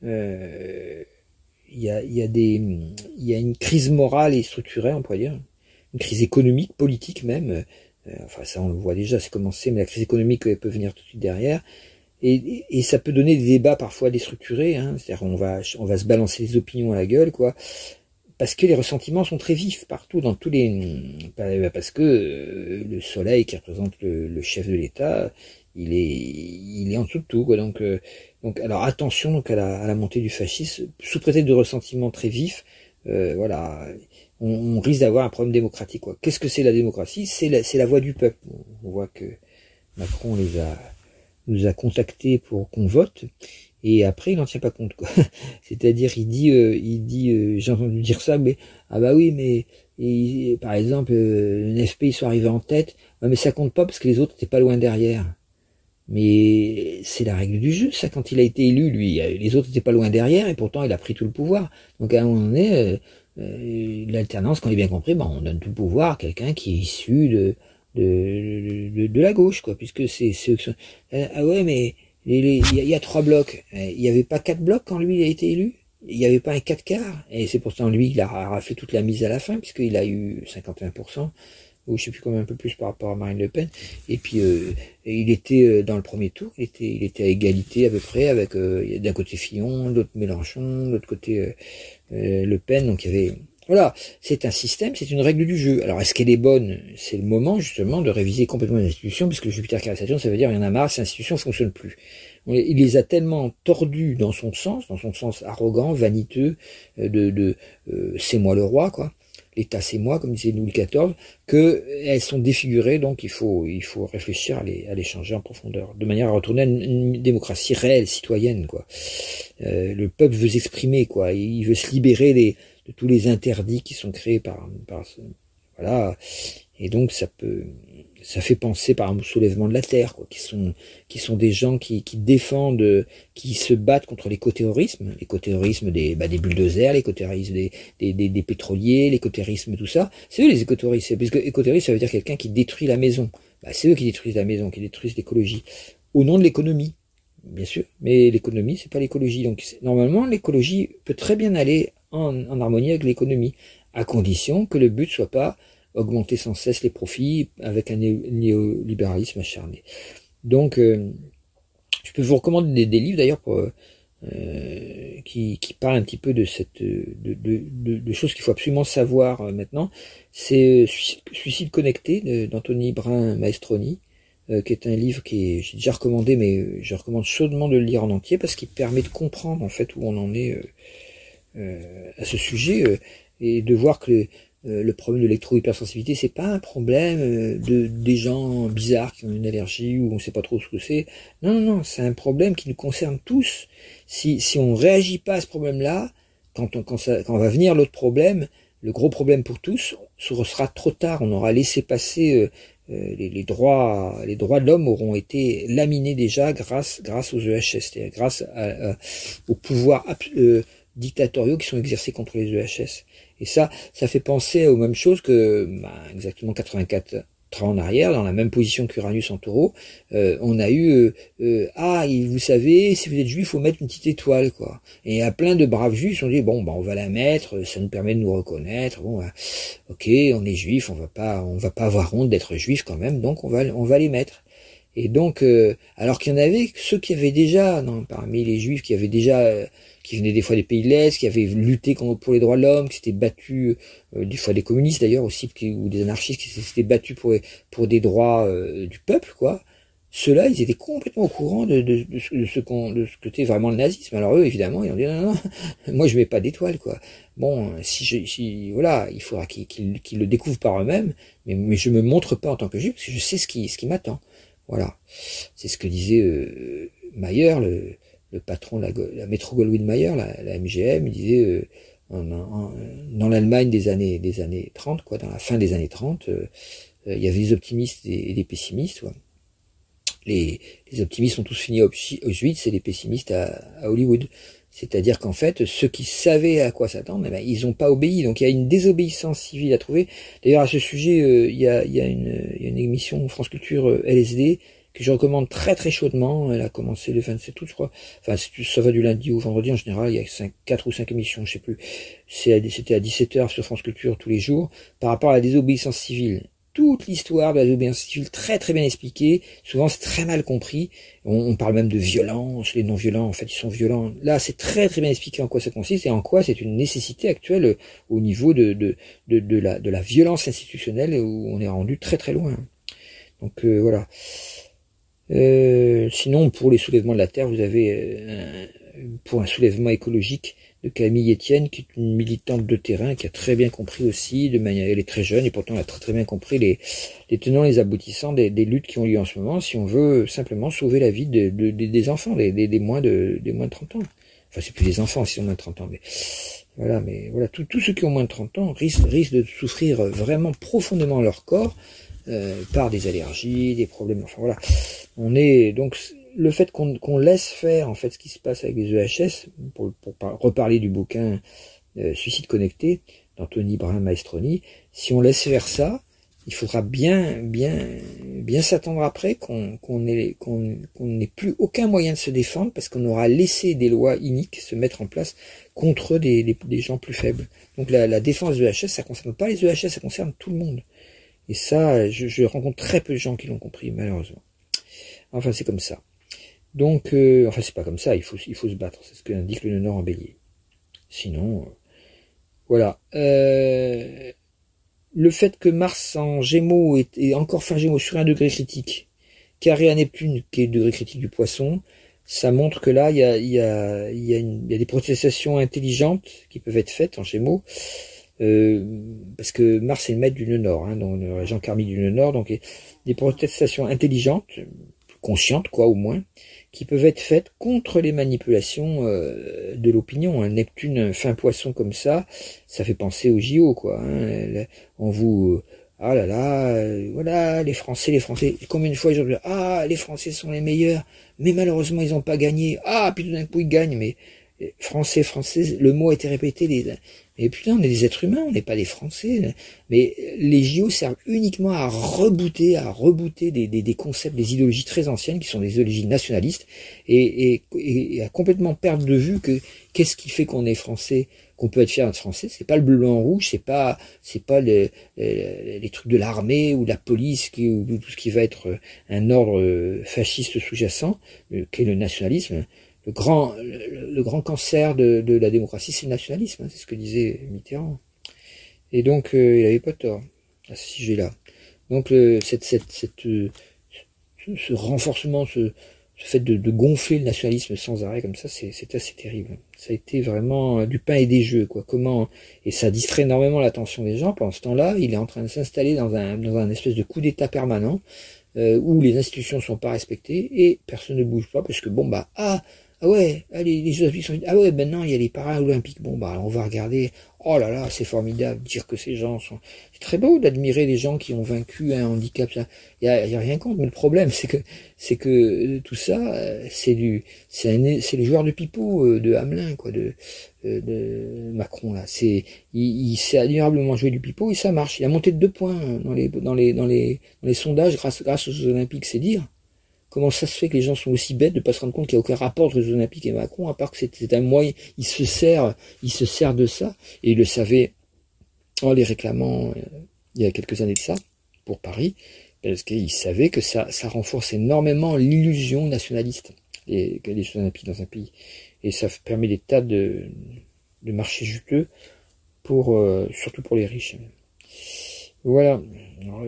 il y a une crise morale et structurelle, on pourrait dire, une crise économique, politique même. Enfin, ça on le voit déjà, c'est commencé, mais la crise économique peut venir tout de suite derrière, et ça peut donner des débats parfois déstructurés, c'est-à-dire on va se balancer les opinions à la gueule, quoi, parce que les ressentiments sont très vifs partout, dans tous parce que le soleil qui représente le chef de l'État, il est en dessous de tout, quoi. Donc alors attention donc à la montée du fascisme sous prétexte de ressentiments très vifs. Voilà, on risque d'avoir un problème démocratique, quoi. Qu'est-ce que c'est la démocratie? C'est la voix du peuple. On voit que Macron nous a contactés pour qu'on vote, et après il n'en tient pas compte, quoi. C'est-à-dire il dit j'ai entendu dire ça, mais bah oui, mais par exemple le NFP ils sont arrivés en tête, mais ça compte pas parce que les autres étaient pas loin derrière. Mais c'est la règle du jeu, ça. Quand il a été élu, lui, les autres étaient pas loin derrière, et pourtant il a pris tout le pouvoir. Donc à un moment donné, l'alternance, quand il a bien compris, on donne tout le pouvoir à quelqu'un qui est issu de la gauche, quoi, puisque c'est ah ouais, mais il y a 3 blocs. Il y avait pas 4 blocs quand lui il a été élu. Il y avait pas un 4 quarts. Et c'est pourtant lui il a raflé toute la mise à la fin, puisqu'il a eu 51%. Ou je sais plus combien, un peu plus par rapport à Marine Le Pen, et puis il était dans le premier tour, il était à égalité à peu près avec d'un côté Fillon, de l'autre Mélenchon, de l'autre côté Le Pen, donc il y avait, voilà, c'est un système, c'est une règle du jeu. Alors est-ce qu'elle est bonne? C'est le moment justement de réviser complètement les institutions, puisque le Jupiter carré Saturne, ça veut dire il y en a marre, ces institutions ne fonctionnent plus. Il les a tellement tordues dans son sens arrogant, vaniteux, c'est moi le roi, quoi. L'État c'est moi, comme disait Louis XIV, que elles sont défigurées, donc il faut réfléchir à les changer en profondeur, de manière à retourner à une démocratie réelle, citoyenne, quoi. Le peuple veut s'exprimer, quoi. Il veut se libérer de tous les interdits qui sont créés voilà. Et donc ça fait penser par exemple au soulèvement de la terre, quoi, qui sont des gens qui défendent, qui se battent contre l'écoterrorisme, des bulldozers, l'écoterrorisme des pétroliers, l'écoterrorisme, tout ça. C'est eux les écoterroristes, puisque écoterroriste ça veut dire quelqu'un qui détruit la maison. C'est eux qui détruisent la maison, qui détruisent l'écologie, au nom de l'économie, bien sûr. Mais l'économie, c'est pas l'écologie. Donc normalement, l'écologie peut très bien aller en harmonie avec l'économie, à condition que le but soit pas augmenter sans cesse les profits avec un néolibéralisme acharné. Donc, je peux vous recommander des livres d'ailleurs qui parlent un petit peu de de choses qu'il faut absolument savoir maintenant. C'est Suicide connecté d'Anthony Brun Maestroni. qui est un livre que j'ai déjà recommandé, mais je recommande chaudement de le lire en entier parce qu'il permet de comprendre en fait où on en est à ce sujet et de voir que le problème de l'électro-hypersensibilité, c'est pas un problème des gens bizarres qui ont une allergie ou on sait pas trop ce que c'est. Non, non, non, c'est un problème qui nous concerne tous. Si on réagit pas à ce problème-là, quand va venir l'autre problème, le gros problème pour tous, ce sera trop tard. On aura laissé passer les droits de l'homme auront été laminés déjà grâce aux EHS, c'est-à-dire grâce au pouvoir dictatoriaux qui sont exercés contre les EHS. Et ça fait penser aux mêmes choses que exactement 84 ans en arrière, dans la même position qu'Uranus en Taureau, on a eu vous savez, si vous êtes juif, faut mettre une petite étoile, quoi. Et il y a plein de braves juifs qui ont dit bon, on va la mettre, ça nous permet de nous reconnaître. Bon, ok, on est juif, on va pas avoir honte d'être juif quand même, donc on va les mettre. Et donc, alors qu'il y en avait ceux qui avaient déjà, parmi les juifs qui avaient déjà qui venaient des fois des pays de l'Est, qui avaient lutté pour les droits de l'homme, qui s'étaient battus, des fois des communistes d'ailleurs aussi, ou des anarchistes qui s'étaient battus pour des droits du peuple, quoi. Ceux-là, ils étaient complètement au courant de ce que était vraiment le nazisme. Alors eux, évidemment, ils ont dit non, moi je mets pas d'étoile, quoi. Bon, voilà, il faudra qu'ils le découvrent par eux-mêmes, mais je me montre pas en tant que juif, parce que je sais ce qui m'attend. Voilà. C'est ce que disait Mayer, le patron de la Metro-Goldwyn-Mayer, la MGM, il disait dans l'Allemagne des années 30, quoi, dans la fin des années 30, il y avait des optimistes et des pessimistes, quoi. Les optimistes ont tous fini à Auschwitz et les pessimistes à Hollywood. C'est-à-dire qu'en fait, ceux qui savaient à quoi s'attendre, ils n'ont pas obéi. Donc il y a une désobéissance civile à trouver. D'ailleurs, à ce sujet, il y a une émission France Culture LSD que je recommande très très chaudement. Elle a commencé le 27 août, je crois. Enfin, ça va du lundi au vendredi en général. Il y a 4 ou 5 émissions, je sais plus. C'était à 17h sur France Culture tous les jours. Par rapport à la désobéissance civile, toute l'histoire de la désobéissance civile très très bien expliquée. Souvent c'est très mal compris. On parle même de violence, les non-violents en fait ils sont violents. Là c'est très très bien expliqué en quoi ça consiste et en quoi c'est une nécessité actuelle au niveau de la violence institutionnelle où on est rendu très très loin. Donc voilà. Sinon pour les soulèvements de la terre vous avez pour un soulèvement écologique de Camille Etienne, qui est une militante de terrain, qui a très bien compris aussi, elle est très jeune, et pourtant elle a très très bien compris les tenants, les aboutissants des luttes qui ont lieu en ce moment, si on veut simplement sauver la vie des enfants, des moins de 30 ans. Enfin, c'est plus des enfants s'ils ont moins de 30 ans, mais voilà, tous ceux qui ont moins de 30 ans risquent de souffrir vraiment profondément leur corps, par des allergies, des problèmes, enfin voilà. On est, donc, le fait qu'on laisse faire en fait ce qui se passe avec les EHS, pour reparler du bouquin Suicide connecté d'Anthony Brun Maestroni, si on laisse faire ça, il faudra bien s'attendre après qu'on n'ait plus aucun moyen de se défendre parce qu'on aura laissé des lois iniques se mettre en place contre des gens plus faibles. Donc la défense des EHS, ça concerne pas les EHS, ça concerne tout le monde. Et ça, je rencontre très peu de gens qui l'ont compris, malheureusement. Enfin, c'est comme ça. Donc, enfin c'est pas comme ça, il faut se battre, c'est ce que indique le nœud nord en bélier. Sinon, voilà. Le fait que Mars en Gémeaux est encore fin Gémeaux sur un degré critique, carré à Neptune qui est le degré critique du Poisson, ça montre que là il y a des protestations intelligentes qui peuvent être faites en Gémeaux, parce que Mars est le maître du nœud nord, dans le régent karmique du nœud nord, donc des protestations intelligentes, conscientes quoi au moins, qui peuvent être faites contre les manipulations de l'opinion. Neptune fin Poisson comme ça fait penser au JO quoi. On vous ah là là, voilà les Français. Combien de fois ils ont dit les Français sont les meilleurs, mais malheureusement ils n'ont pas gagné. Puis tout d'un coup ils gagnent, mais Français, le mot a été répété. Mais putain, on est des êtres humains, on n'est pas des Français. Mais les JO servent uniquement à rebooter des concepts, des idéologies très anciennes qui sont des idéologies nationalistes et à complètement perdre de vue que qu'est-ce qui fait qu'on est Français, qu'on peut être fier d'être Français. C'est pas le bleu, blanc, rouge, c'est pas les trucs de l'armée ou de la police ou tout ce qui va être un ordre fasciste sous-jacent, qu'est le nationalisme. Le grand cancer de la démocratie, c'est le nationalisme, c'est ce que disait Mitterrand. Et donc, il avait pas tort à ce sujet-là. Donc, ce renforcement, ce fait de gonfler le nationalisme sans arrêt comme ça, c'est assez terrible. Ça a été vraiment du pain et des jeux, quoi. Et ça distrait énormément l'attention des gens. Pendant ce temps-là, il est en train de s'installer dans un espèce de coup d'état permanent, où les institutions sont pas respectées et personne ne bouge pas parce que ah ouais, les Jeux Olympiques sont... Ah ouais, maintenant il y a les Paralympiques. Bon bah on va regarder. Oh là là, c'est formidable, dire que ces gens sont... C'est très beau d'admirer les gens qui ont vaincu un handicap. Il y a rien contre, mais le problème c'est que tout ça, c'est le joueur de pipeau de Hamelin, quoi, de Macron là. Il s'est admirablement joué du pipeau et ça marche. Il a monté de 2 points dans les sondages grâce aux Jeux Olympiques, c'est dire. Comment ça se fait que les gens sont aussi bêtes de pas se rendre compte qu'il n'y a aucun rapport entre les Jeux Olympiques et Macron, à part que c'est un moyen, il se sert de ça, et il le savait en les réclamant il y a quelques années de ça, pour Paris, parce qu'il savait que ça renforce énormément l'illusion nationaliste, les Jeux Olympiques dans un pays. Et ça permet des tas de marchés juteux surtout pour les riches. Voilà. Alors,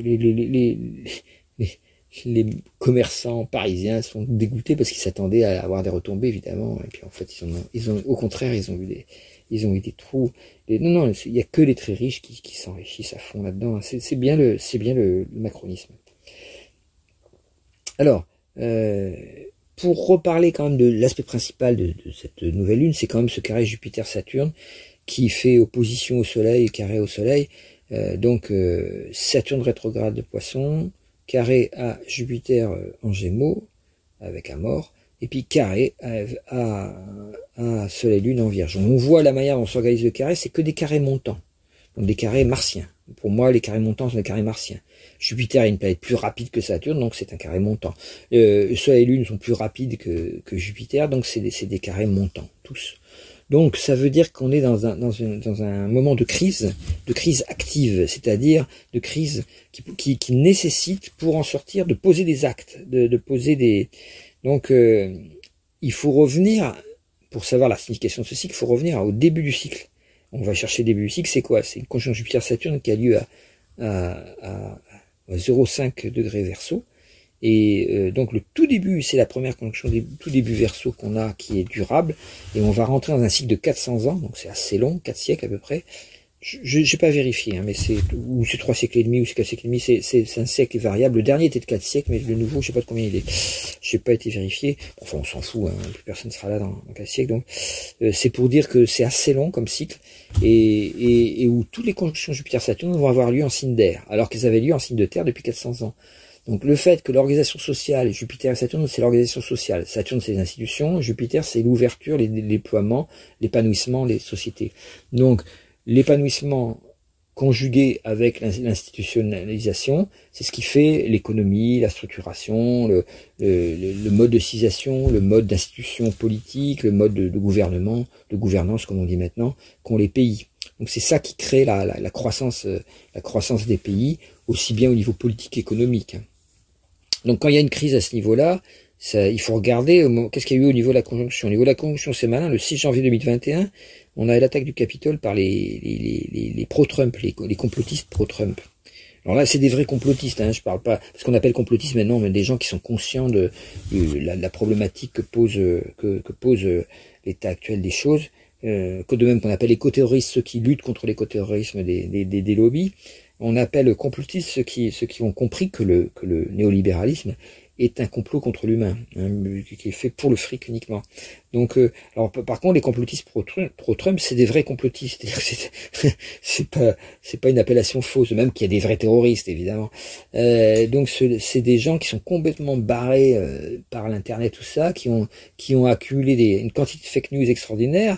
les commerçants parisiens sont dégoûtés parce qu'ils s'attendaient à avoir des retombées, évidemment. Et puis en fait, au contraire, ils ont eu des trous. Non, il y a que les très riches qui s'enrichissent à fond là-dedans. C'est bien le macronisme. Alors, pour reparler quand même de l'aspect principal de cette nouvelle lune, c'est quand même ce carré Jupiter-Saturne qui fait opposition au Soleil et carré au Soleil. Donc Saturne rétrograde de Poisson, carré à Jupiter en Gémeaux, avec un mort, et puis carré à Soleil-Lune en Vierge. On voit la manière dont on s'organise le carré, c'est que des carrés montants, donc des carrés martiens. Pour moi, les carrés montants sont des carrés martiens. Jupiter est une planète plus rapide que Saturne, donc c'est un carré montant. Soleil et Lune sont plus rapides que Jupiter, donc c'est des carrés montants, tous. Donc ça veut dire qu'on est dans un moment de crise active, c'est-à-dire de crise qui nécessite, pour en sortir, de poser des actes, de poser des... Donc il faut revenir, pour savoir la signification de ce cycle, il faut revenir au début du cycle. On va chercher le début du cycle, c'est quoi? C'est une conjonction Jupiter-Saturne qui a lieu à 0,5 degrés Verseau. Et donc le tout début, c'est la première conjonction du tout début Verseau qu'on a, qui est durable, et on va rentrer dans un cycle de 400 ans, donc c'est assez long, 4 siècles à peu près. Je n'ai pas vérifié, hein, mais c'est 3 siècles et demi, ou c'est 4 siècles et demi, c'est un siècle variable. Le dernier était de 4 siècles, mais le nouveau, je sais pas de combien il est. Je n'ai pas été vérifié. Enfin, on s'en fout, hein, plus personne ne sera là dans 4 siècles. Donc, c'est pour dire que c'est assez long comme cycle, et où toutes les conjonctions Jupiter-Saturne vont avoir lieu en signe d'air, alors qu'elles avaient lieu en signe de terre depuis 400 ans. Donc le fait que l'organisation sociale, Jupiter et Saturne, c'est l'organisation sociale. Saturne, c'est les institutions, Jupiter, c'est l'ouverture, les déploiements, l'épanouissement, les sociétés. Donc l'épanouissement conjugué avec l'institutionnalisation, c'est ce qui fait l'économie, la structuration, le mode de civilisation, le mode d'institution politique, le mode de gouvernement, de gouvernance, comme on dit maintenant, qu'ont les pays. Donc c'est ça qui crée la croissance des pays, aussi bien au niveau politique qu'économique. Donc quand il y a une crise à ce niveau-là, il faut regarder qu'est-ce qu'il y a eu au niveau de la conjonction. Au niveau de la conjonction, c'est malin, le 6 janvier 2021, on a l'attaque du Capitole par les pro-Trump, les complotistes pro-Trump. Alors là, c'est des vrais complotistes, hein, je parle pas, parce qu'on appelle complotistes maintenant, mais des gens qui sont conscients de la problématique que pose l'état actuel des choses, de même qu'on appelle éco-terroristes ceux qui luttent contre l'éco-terrorisme des lobbies. On appelle complotistes ceux qui ont compris que le néolibéralisme est un complot contre l'humain, hein, qui est fait pour le fric uniquement. Donc, alors par contre, les complotistes pro-Trump, c'est des vrais complotistes. C'est pas une appellation fausse, même qu'il y a des vrais terroristes, évidemment. Donc, c'est des gens qui sont complètement barrés par l'internet, tout ça, qui ont accumulé une quantité de fake news extraordinaire.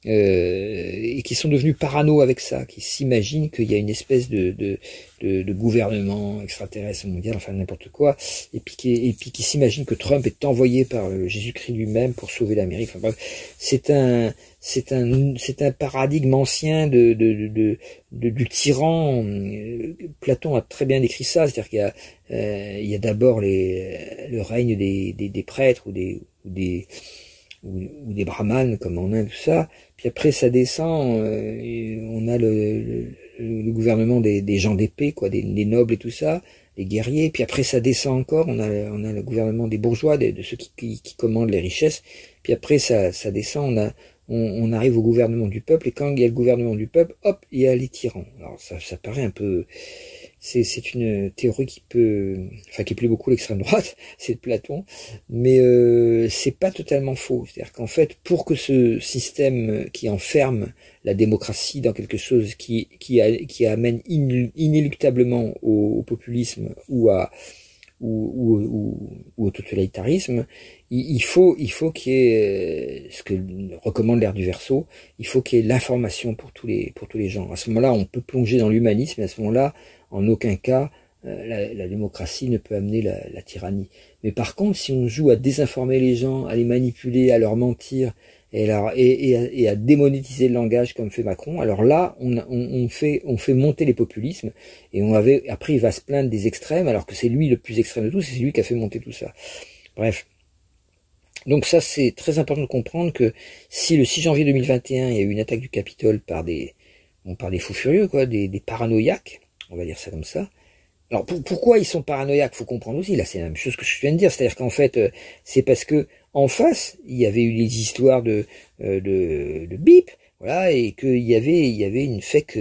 Et qui sont devenus parano avec ça, qui s'imaginent qu'il y a une espèce de gouvernement extraterrestre mondial, enfin n'importe quoi, et puis qui s'imaginent que Trump est envoyé par Jésus-Christ lui-même pour sauver l'Amérique. Enfin bref, c'est un paradigme ancien du tyran. Platon a très bien décrit ça, c'est-à-dire qu'il y a d'abord le règne des prêtres ou des brahmanes comme en Inde, tout ça, puis après ça descend, on a le gouvernement des gens d'épée, quoi, des nobles et tout ça, les guerriers, puis après ça descend encore, on a le gouvernement des bourgeois, de ceux qui commandent les richesses, puis après ça descend, on arrive au gouvernement du peuple, et quand il y a le gouvernement du peuple, hop, il y a les tyrans. Alors ça paraît un peu... C'est une théorie qui plaît beaucoup à l'extrême droite, c'est de Platon, mais c'est pas totalement faux. C'est-à-dire qu'en fait, pour que ce système qui enferme la démocratie dans quelque chose qui amène inéluctablement au populisme ou au totalitarisme, il faut qu'il y ait ce que recommande l'ère du Verseau, il faut qu'il y ait l'information pour tous les gens. À ce moment-là, on peut plonger dans l'humanisme, et à ce moment-là, en aucun cas, la démocratie ne peut amener la tyrannie. Mais par contre, si on joue à désinformer les gens, à les manipuler, à leur mentir, et à démonétiser le langage comme fait Macron, alors là, on fait monter les populismes, et après il va se plaindre des extrêmes, alors que c'est lui le plus extrême de tous, c'est lui qui a fait monter tout ça. Bref. Donc ça, c'est très important de comprendre que si le 6 janvier 2021, il y a eu une attaque du Capitole par des fous furieux, quoi, des paranoïaques, on va dire ça comme ça. Alors pourquoi ils sont paranoïaques, faut comprendre aussi. Là, c'est la même chose que je viens de dire, c'est-à-dire qu'en fait, c'est parce que en face, il y avait eu les histoires de BIP, voilà, et qu'il y avait une fake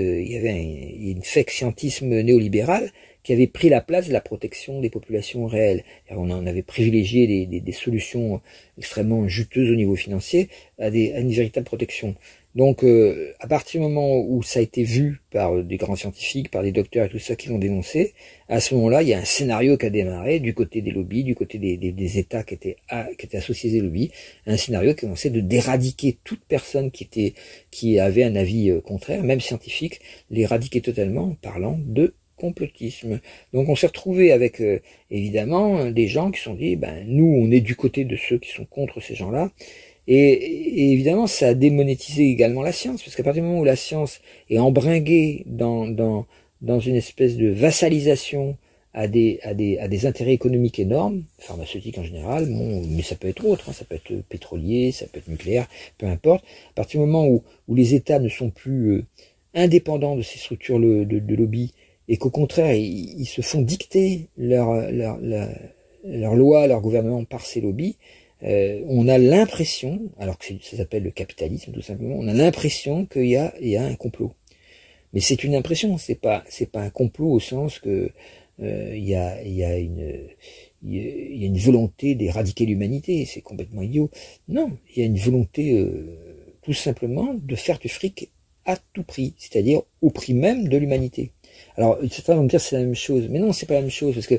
scientisme néolibéral qui avait pris la place de la protection des populations réelles. On en avait privilégié des solutions extrêmement juteuses au niveau financier à une véritable protection. Donc, à partir du moment où ça a été vu par des grands scientifiques, par des docteurs et tout ça qui l'ont dénoncé, à ce moment-là, il y a un scénario qui a démarré du côté des lobbies, du côté des États qui étaient associés aux lobbies, un scénario qui commençait d'éradiquer toute personne qui avait un avis contraire, même scientifique, l'éradiquer totalement en parlant de complotisme. Donc on s'est retrouvé avec évidemment des gens qui se sont dit, nous on est du côté de ceux qui sont contre ces gens-là. Et évidemment, ça a démonétisé également la science, parce qu'à partir du moment où la science est embringuée dans une espèce de vassalisation à des intérêts économiques énormes, pharmaceutiques en général, bon, mais ça peut être autre, ça peut être pétrolier, ça peut être nucléaire, peu importe. À partir du moment où les États ne sont plus indépendants de ces structures de lobby, et qu'au contraire, ils se font dicter leur loi, leur gouvernement par ces lobbies, on a l'impression, alors que ça s'appelle le capitalisme tout simplement, on a l'impression qu'il y a un complot. Mais c'est une impression, c'est pas un complot au sens que il y a une volonté d'éradiquer l'humanité, c'est complètement idiot. Non, il y a une volonté tout simplement de faire du fric à tout prix, c'est-à-dire au prix même de l'humanité. Alors certains vont me dire c'est la même chose, mais non, c'est pas la même chose, parce que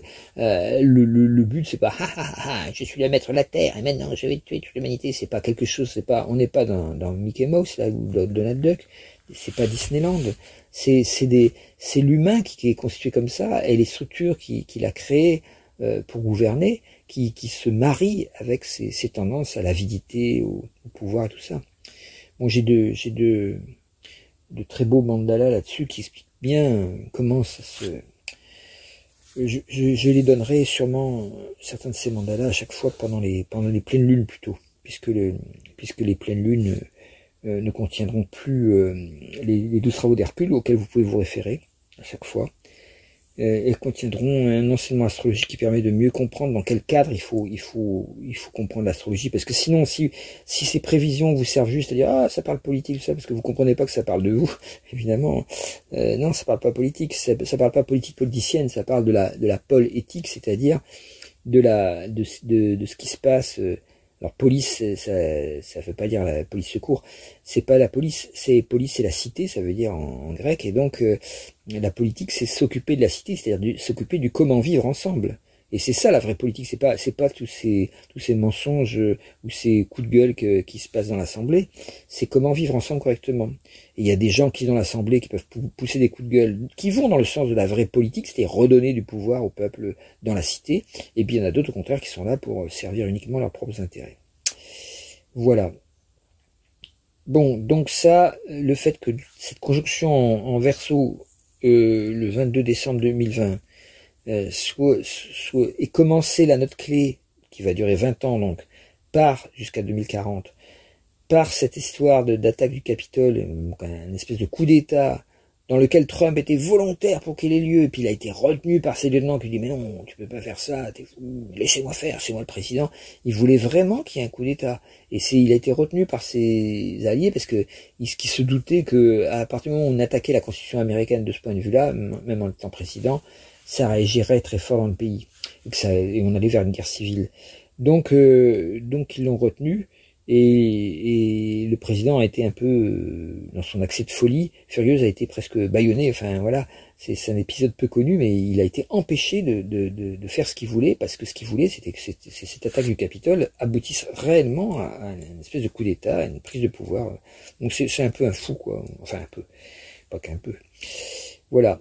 le but c'est pas je suis le maître de la terre et maintenant je vais tuer toute l'humanité. C'est pas quelque chose, on n'est pas dans Mickey Mouse là ou Donald Duck, c'est pas Disneyland, c'est l'humain qui est constitué comme ça, et les structures qu'il a créées pour gouverner qui se marient avec ces tendances à l'avidité, au pouvoir et tout ça. Bon, j'ai de très beaux mandalas là-dessus qui expliquent bien comment ça se... Je les donnerai sûrement, certains de ces mandalas, à chaque fois pendant les pleines lunes plutôt, puisque les pleines lunes ne contiendront plus les 12 travaux d'Hercule auxquels vous pouvez vous référer à chaque fois. Elles contiendront un enseignement astrologique qui permet de mieux comprendre dans quel cadre il faut comprendre l'astrologie, parce que sinon si ces prévisions vous servent juste à dire ça parle politique, tout ça, parce que vous comprenez pas que ça parle de vous, évidemment, non, ça parle pas politique, ça parle pas politique politicienne, ça parle de la pole éthique, c'est-à-dire de ce qui se passe. Alors police, ça veut pas dire la police secours, c'est pas la police, c'est la cité, ça veut dire en grec, et donc la politique c'est s'occuper de la cité, c'est-à-dire s'occuper du comment vivre ensemble. Et c'est ça la vraie politique, c'est pas tous ces mensonges ou ces coups de gueule qui se passent dans l'Assemblée, c'est comment vivre ensemble correctement. Et il y a des gens qui dans l'Assemblée qui peuvent pousser des coups de gueule, qui vont dans le sens de la vraie politique, c'est-à-dire redonner du pouvoir au peuple dans la cité, et puis il y en a d'autres au contraire qui sont là pour servir uniquement leurs propres intérêts. Voilà. Bon, donc ça, le fait que cette conjonction en Verseau, le 22 décembre 2020, et commencer la note clé, qui va durer 20 ans donc, jusqu'à 2040, par cette histoire d'attaque du Capitole, une espèce de coup d'État dans lequel Trump était volontaire pour qu'il ait lieu, et puis il a été retenu par ses lieutenants qui lui disent mais non, tu peux pas faire ça, t'es fou, laissez-moi faire, c'est moi le président. Il voulait vraiment qu'il y ait un coup d'État, et il a été retenu par ses alliés parce que il se doutait que à partir du moment où on attaquait la Constitution américaine de ce point de vue-là, même en étant président, ça réagirait très fort dans le pays, et on allait vers une guerre civile. Donc ils l'ont retenu. Et le président a été un peu, dans son accès de folie furieuse, a été presque bâillonné. Enfin voilà, c'est un épisode peu connu, mais il a été empêché de faire ce qu'il voulait, parce que ce qu'il voulait, c'était que cette attaque du Capitole aboutisse réellement à une espèce de coup d'État, à une prise de pouvoir. Donc c'est un peu un fou, quoi. Enfin un peu, pas qu'un peu. Voilà.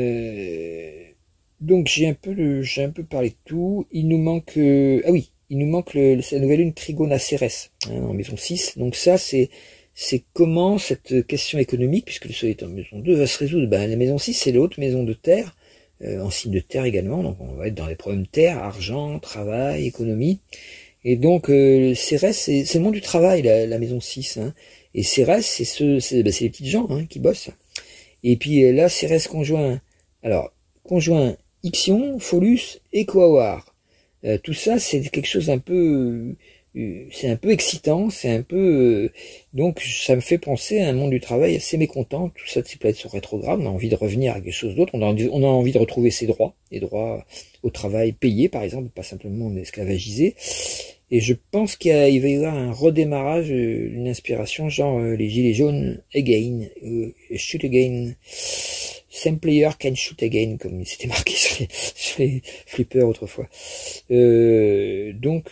Donc j'ai un peu parlé de tout. Il nous manque, ah oui. Il nous manque la nouvelle lune Trigone à Cérès, en maison 6. Donc ça, c'est comment cette question économique, puisque le soleil est en maison 2, va se résoudre. Ben, la maison 6, c'est l'autre maison de terre, en signe de terre également. Donc on va être dans les problèmes terre, argent, travail, économie. Et donc Cérès, c'est le monde du travail, la maison 6. Hein. Et Cérès, c'est les petites gens qui bossent. Et puis là, Cérès conjoint, conjoint Ixion, Pholus et Coawar. Tout ça, c'est quelque chose un peu, c'est un peu excitant, c'est un peu, donc ça me fait penser à un monde du travail assez mécontent. Tout ça, ces planètes sont rétrogrades, on a envie de revenir à quelque chose d'autre, on a envie de retrouver ses droits, les droits au travail payé, par exemple, pas simplement esclavagisé. Et je pense qu'il va y avoir un redémarrage, une inspiration, genre les gilets jaunes again, shoot again. Same player can shoot again, comme c'était marqué sur les flippers autrefois. Donc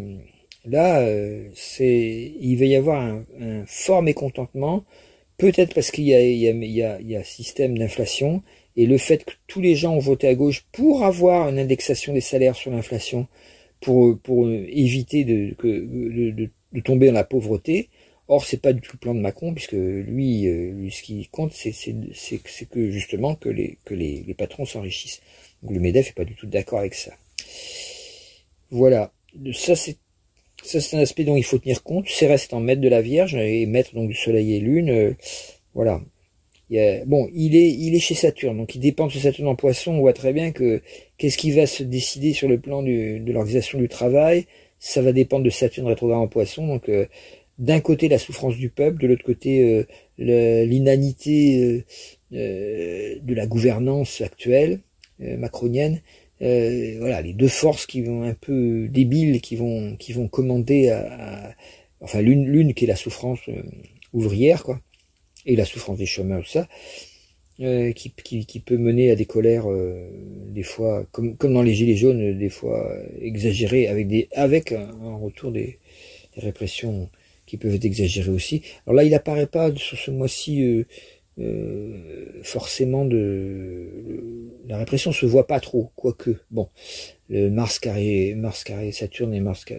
là, il va y avoir un fort mécontentement, peut-être parce qu'il y a système d'inflation, et le fait que tous les gens ont voté à gauche pour avoir une indexation des salaires sur l'inflation, pour éviter de tomber dans la pauvreté. Or, c'est pas du tout le plan de Macron, puisque lui ce qui compte, c'est que justement que les patrons s'enrichissent. Donc le MEDEF est pas du tout d'accord avec ça. Voilà. Ça c'est un aspect dont il faut tenir compte. Cérès en maître de la Vierge et maître donc du Soleil et Lune. Voilà. Bon, il est chez Saturne, donc il dépend de ce Saturne en Poisson. On voit très bien que qu'est-ce qui va se décider sur le plan de l'organisation du travail. Ça va dépendre de Saturne rétrograde en Poisson. Donc d'un côté la souffrance du peuple, de l'autre côté l'inanité de la gouvernance actuelle macronienne. Voilà, les deux forces qui vont un peu débiles, qui vont commander enfin l'une qui est la souffrance ouvrière, quoi, et la souffrance des chômeurs, tout ça, qui peut mener à des colères des fois, comme dans les gilets jaunes, des fois exagérées, avec un retour des répressions qui peuvent être exagérées aussi. Alors là, il apparaît pas sur ce mois-ci forcément la répression se voit pas trop, quoique bon, le Mars carré Saturne et Mars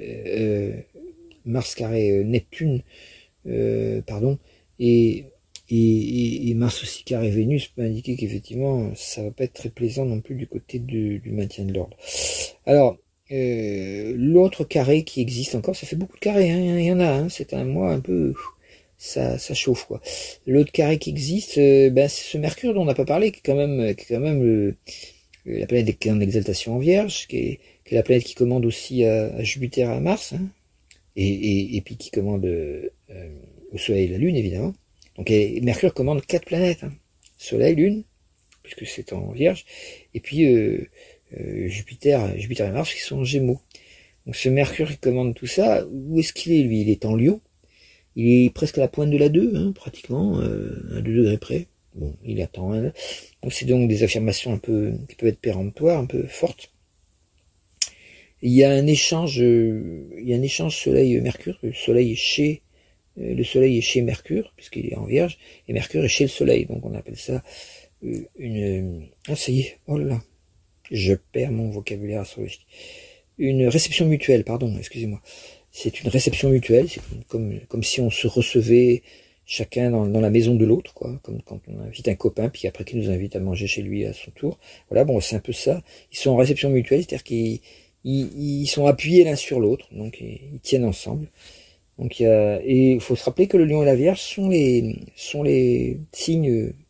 carré Neptune, pardon, et Mars aussi carré Vénus peut indiquer qu'effectivement ça va pas être très plaisant non plus du côté du maintien de l'ordre. Alors l'autre carré qui existe encore, ça fait beaucoup de carrés, il y en a, c'est un mois un peu, ça chauffe quoi. L'autre carré qui existe, c'est ce Mercure dont on n'a pas parlé, qui est quand même la planète qui est en exaltation en Vierge, qui est la planète qui commande aussi à Jupiter et à Mars, et puis qui commande au Soleil et la Lune évidemment. Donc Mercure commande 4 planètes, Soleil, Lune, puisque c'est en Vierge, et puis Jupiter et Mars qui sont en Gémeaux. Donc ce Mercure qui commande tout ça, où est-ce qu'il est lui? Il est en Lion, il est presque à la pointe de la 2, pratiquement, à 2 degrés près. Bon, il attend. Donc c'est donc des affirmations un peu qui peuvent être péremptoires, un peu fortes. Il y a un échange Soleil-Mercure. Le Soleil est chez Mercure, puisqu'il est en Vierge, et Mercure est chez le Soleil. Donc on appelle ça ah ça y est, oh là là, je perds mon vocabulaire astrologique. Une réception mutuelle, pardon, excusez-moi. C'est une réception mutuelle, c'est comme si on se recevait chacun dans la maison de l'autre, quoi, comme quand on invite un copain, puis après qu'il nous invite à manger chez lui à son tour. Voilà, bon, c'est un peu ça. Ils sont en réception mutuelle, c'est-à-dire qu'ils sont appuyés l'un sur l'autre, donc ils tiennent ensemble. Donc et il faut se rappeler que le Lion et la Vierge sont les signes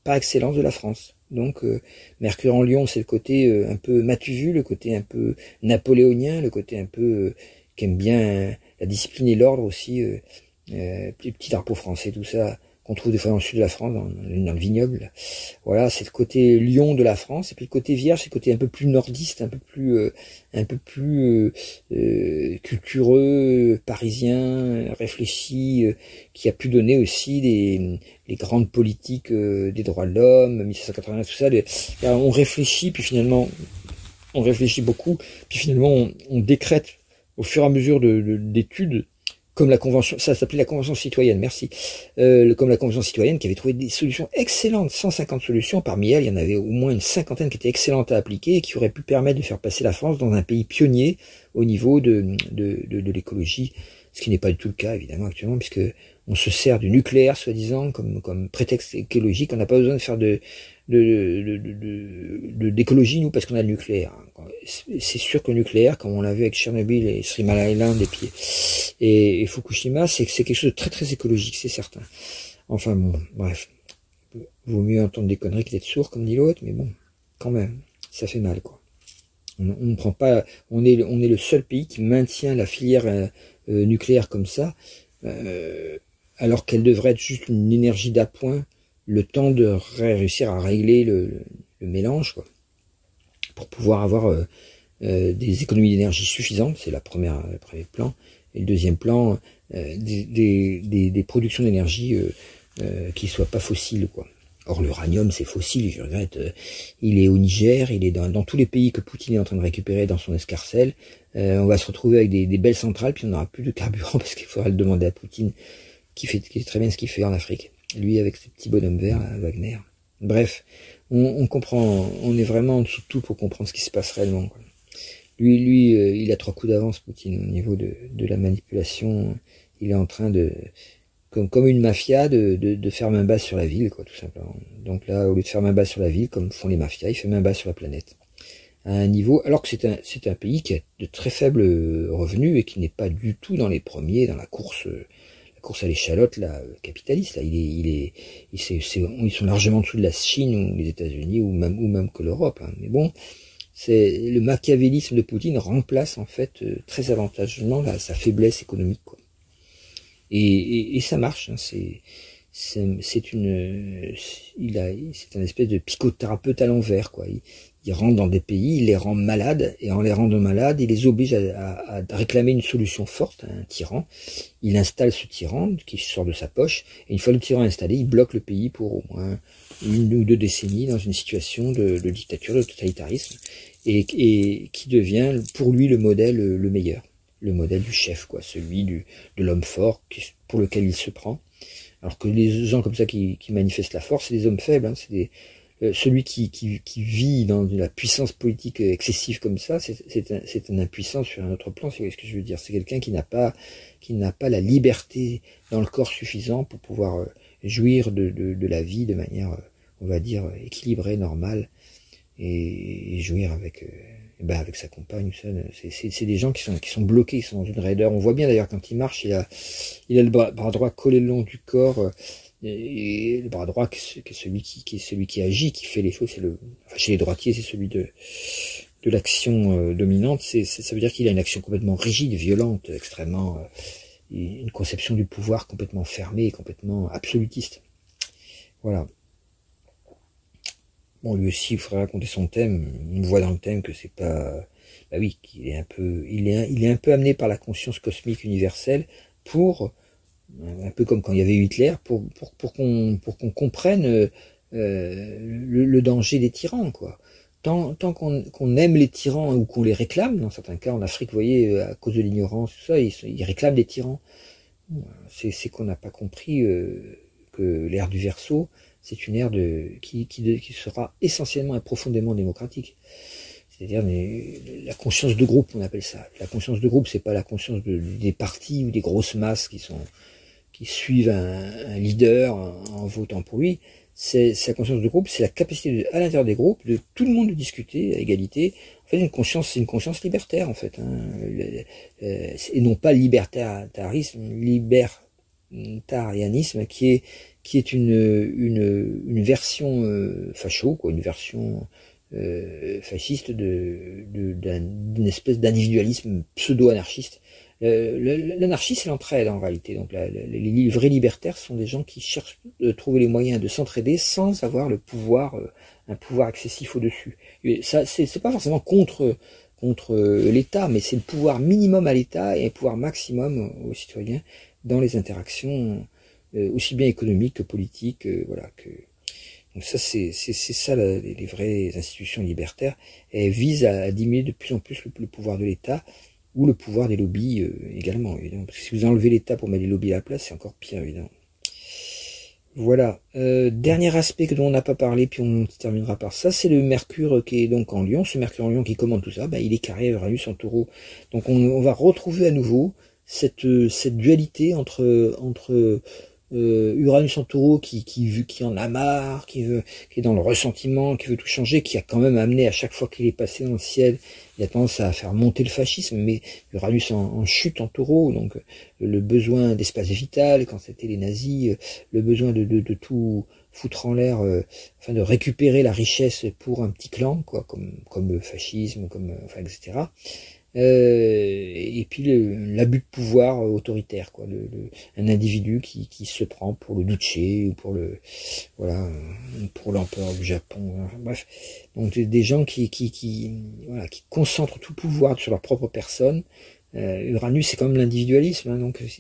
par excellence de la France. Donc Mercure en Lion, c'est le côté un peu matu-vu, le côté un peu napoléonien, le côté un peu qui aime bien la discipline et l'ordre aussi, petit drapeau français, tout ça, qu'on trouve des fois dans le sud de la France, dans le vignoble. Voilà, c'est le côté lion de la France. Et puis le côté vierge, c'est le côté un peu plus nordiste, un peu plus cultureux, parisien, réfléchi, qui a pu donner aussi les grandes politiques des droits de l'homme, 1789, tout ça. On réfléchit, puis finalement, on réfléchit beaucoup, puis finalement, on décrète au fur et à mesure d'études, comme la convention, ça s'appelait la convention citoyenne, merci, comme la convention citoyenne qui avait trouvé des solutions excellentes, 150 solutions, parmi elles il y en avait au moins une cinquantaine qui étaient excellentes à appliquer et qui auraient pu permettre de faire passer la France dans un pays pionnier au niveau de l'écologie, ce qui n'est pas du tout le cas évidemment actuellement, puisque on se sert du nucléaire soi-disant comme prétexte écologique. On n'a pas besoin de faire d'écologie nous parce qu'on a le nucléaire. C'est sûr que le nucléaire, comme on l'a vu avec Tchernobyl et Three Mile Island et Fukushima, c'est quelque chose de très très écologique, c'est certain. Enfin bon, bref, vaut mieux entendre des conneries que d'être sourd comme dit l'autre, mais bon, quand même, ça fait mal quoi. On ne prend pas, on est le seul pays qui maintient la filière nucléaire comme ça, alors qu'elle devrait être juste une énergie d'appoint, le temps de réussir à régler le mélange, quoi, pour pouvoir avoir des économies d'énergie suffisantes. C'est le premier plan. Et le deuxième plan, des productions d'énergie qui soient pas fossiles, quoi. Or l'uranium c'est fossile, je regrette. Il est au Niger, il est dans tous les pays que Poutine est en train de récupérer dans son escarcelle. On va se retrouver avec des belles centrales, puis on n'aura plus de carburant parce qu'il faudra le demander à Poutine, qui fait très bien ce qu'il fait en Afrique. Lui avec ses petits bonhommes verts, Wagner. Bref, on comprend, on est vraiment en dessous de tout pour comprendre ce qui se passe réellement, quoi. Lui, il a 3 coups d'avance, Poutine, au niveau de la manipulation. Il est en train de, comme une mafia, de faire main basse sur la ville, quoi, tout simplement. Donc là, au lieu de faire main basse sur la ville, comme font les mafias, il fait main basse sur la planète. À un niveau, alors que c'est un pays qui a de très faibles revenus et qui n'est pas du tout dans les premiers, dans la course à l'échalote, là, capitaliste, là. Ils sont largement en dessous de la Chine ou les États-Unis ou même que l'Europe, hein. Mais bon, c'est le machiavélisme de Poutine remplace en fait très avantageusement sa faiblesse économique, quoi. Et ça marche, hein. C'est un espèce de psychothérapeute à l'envers, quoi. Il rentre dans des pays, il les rend malades, et en les rendant malades, il les oblige à réclamer une solution forte à un tyran. Il installe ce tyran qui sort de sa poche, et une fois le tyran installé, il bloque le pays pour au moins 1 ou 2 décennies dans une situation de dictature, de totalitarisme, et qui devient pour lui le modèle le meilleur, le modèle du chef, quoi, celui de l'homme fort pour lequel il se prend. Alors que les gens comme ça qui manifestent la force, c'est des hommes faibles, hein, c'est celui qui vit dans de la puissance politique excessive comme ça, c'est un impuissant sur un autre plan, c'est ce que je veux dire. C'est quelqu'un qui n'a pas la liberté dans le corps suffisant pour pouvoir jouir de la vie de manière, on va dire, équilibrée, normale, et jouir avec sa compagne. C'est des gens qui sont bloqués, ils sont dans une raideur. On voit bien d'ailleurs quand il marche, il a le bras droit collé le long du corps. Et le bras droit qui est celui qui agit, qui fait les choses, chez les droitiers, c'est celui de l'action dominante. Ça veut dire qu'il a une action complètement rigide, violente, extrêmement, une conception du pouvoir complètement fermée, complètement absolutiste. Voilà. Bon, lui aussi, il faudrait raconter son thème. On voit dans le thème que c'est pas, bah oui, qu'il est un peu, il est un peu amené par la conscience cosmique universelle pour, un peu comme quand il y avait Hitler, pour qu'on comprenne le danger des tyrans, quoi. Tant qu'on aime les tyrans ou qu'on les réclame, dans certains cas en Afrique, vous voyez, à cause de l'ignorance, tout ça, ils réclament des tyrans. C'est qu'on n'a pas compris que l'ère du Verseau, c'est une ère qui sera essentiellement et profondément démocratique. C'est-à-dire la conscience de groupe, on appelle ça. La conscience de groupe, c'est pas la conscience des partis ou des grosses masses qui suivent un leader en votant pour lui. C'est sa conscience de groupe, c'est la capacité à l'intérieur des groupes de tout le monde de discuter à égalité. En fait, c'est une conscience libertaire en fait, hein, et non pas libertarianisme qui qui est une version facho, quoi, une version fasciste d'une espèce d'individualisme pseudo-anarchiste. L'anarchie, c'est l'entraide en réalité. Donc les vrais libertaires sont des gens qui cherchent de trouver les moyens de s'entraider sans avoir le pouvoir, un pouvoir excessif au-dessus. Et ça, c'est pas forcément contre l'État, mais c'est le pouvoir minimum à l'État et un pouvoir maximum aux citoyens dans les interactions aussi bien économiques que politiques, voilà. Donc ça, c'est ça les vraies institutions libertaires. Elles visent à diminuer de plus en plus le pouvoir de l'État ou le pouvoir des lobbies également, évidemment. Parce que si vous enlevez l'État pour mettre les lobbies à la place, c'est encore pire, évidemment. Voilà. Dernier aspect dont on n'a pas parlé, puis on terminera par ça, c'est le Mercure qui est donc en Lion. Ce Mercure en Lion qui commande tout ça, il est carré à Uranus en Taureau. Donc on va retrouver à nouveau cette dualité entre Uranus en Taureau qui en a marre, qui est dans le ressentiment, qui veut tout changer, qui a quand même amené à chaque fois qu'il est passé dans le ciel, il a tendance à faire monter le fascisme, mais Uranus en chute en Taureau, donc le besoin d'espace vital, quand c'était les nazis, le besoin de tout foutre en l'air, afin de récupérer la richesse pour un petit clan, quoi, comme le fascisme, enfin, etc. Et puis l'abus de pouvoir autoritaire, quoi, un individu qui se prend pour le duce ou pour pour l'empereur du Japon, enfin, bref, donc des gens qui concentrent tout le pouvoir sur leur propre personne. Uranus, c'est quand même l'individualisme, hein, donc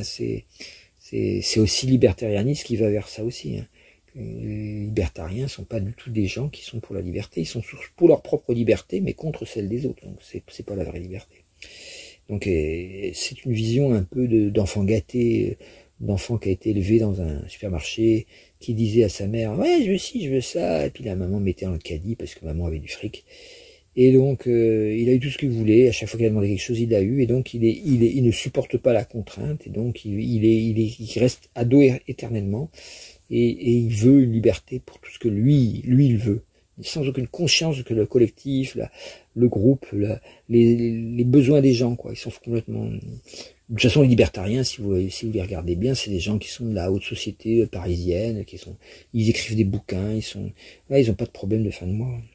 c'est aussi libertarianisme qui va vers ça aussi, hein. Les libertariens sont pas du tout des gens qui sont pour la liberté, ils sont pour leur propre liberté, mais contre celle des autres, donc c'est pas la vraie liberté. Donc c'est une vision un peu d'enfant gâté, d'enfant qui a été élevé dans un supermarché, qui disait à sa mère, ouais, je veux ci, je veux ça, et puis la maman mettait dans le caddie parce que maman avait du fric. Et donc il a eu tout ce qu'il voulait, à chaque fois qu'il a demandé quelque chose, il l'a eu, et donc il ne supporte pas la contrainte, et donc il reste ado éternellement. Et il veut une liberté pour tout ce que lui il veut, sans aucune conscience que le collectif, le groupe, les besoins des gens, quoi. Ils sont complètement... De toute façon, les libertariens, si vous les regardez bien, c'est des gens qui sont de la haute société parisienne, ils écrivent des bouquins, ils ont pas de problème de fin de mois.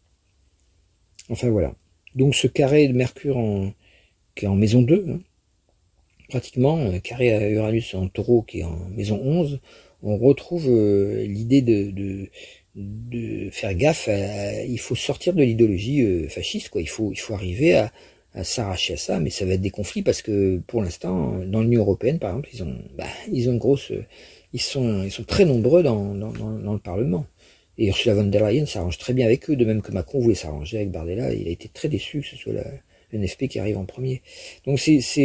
Enfin voilà. Donc ce carré de Mercure qui est en maison 2, hein, pratiquement, carré à Uranus en Taureau qui est en maison 11, on retrouve l'idée de faire gaffe, il faut sortir de l'idéologie fasciste, quoi. Il faut arriver à s'arracher à ça, mais ça va être des conflits parce que pour l'instant, dans l'Union européenne, par exemple, ils ont une grosse, ils sont très nombreux dans le Parlement. Et Ursula von der Leyen s'arrange très bien avec eux, de même que Macron voulait s'arranger avec Bardella. Il a été très déçu que ce soit le NFP qui arrive en premier. Donc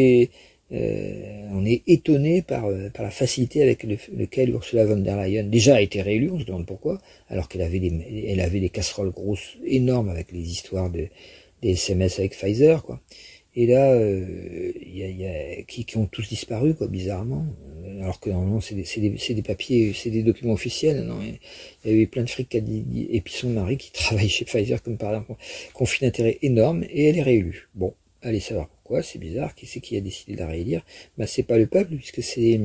on est étonné par la facilité avec lequel Ursula von der Leyen déjà a été réélue, on se demande pourquoi, alors qu'elle avait des casseroles grosses énormes avec les histoires des SMS avec Pfizer, quoi. Et là, qui ont tous disparu, quoi, bizarrement, alors que normalement c'est des papiers, c'est des documents officiels. Non, il y avait plein de fric et puis son mari qui travaille chez Pfizer comme par exemple, conflit d'intérêt énorme, et elle est réélue. Bon. Allez savoir pourquoi, c'est bizarre, qui c'est qui a décidé de la réélire? C'est pas le peuple, puisque c'est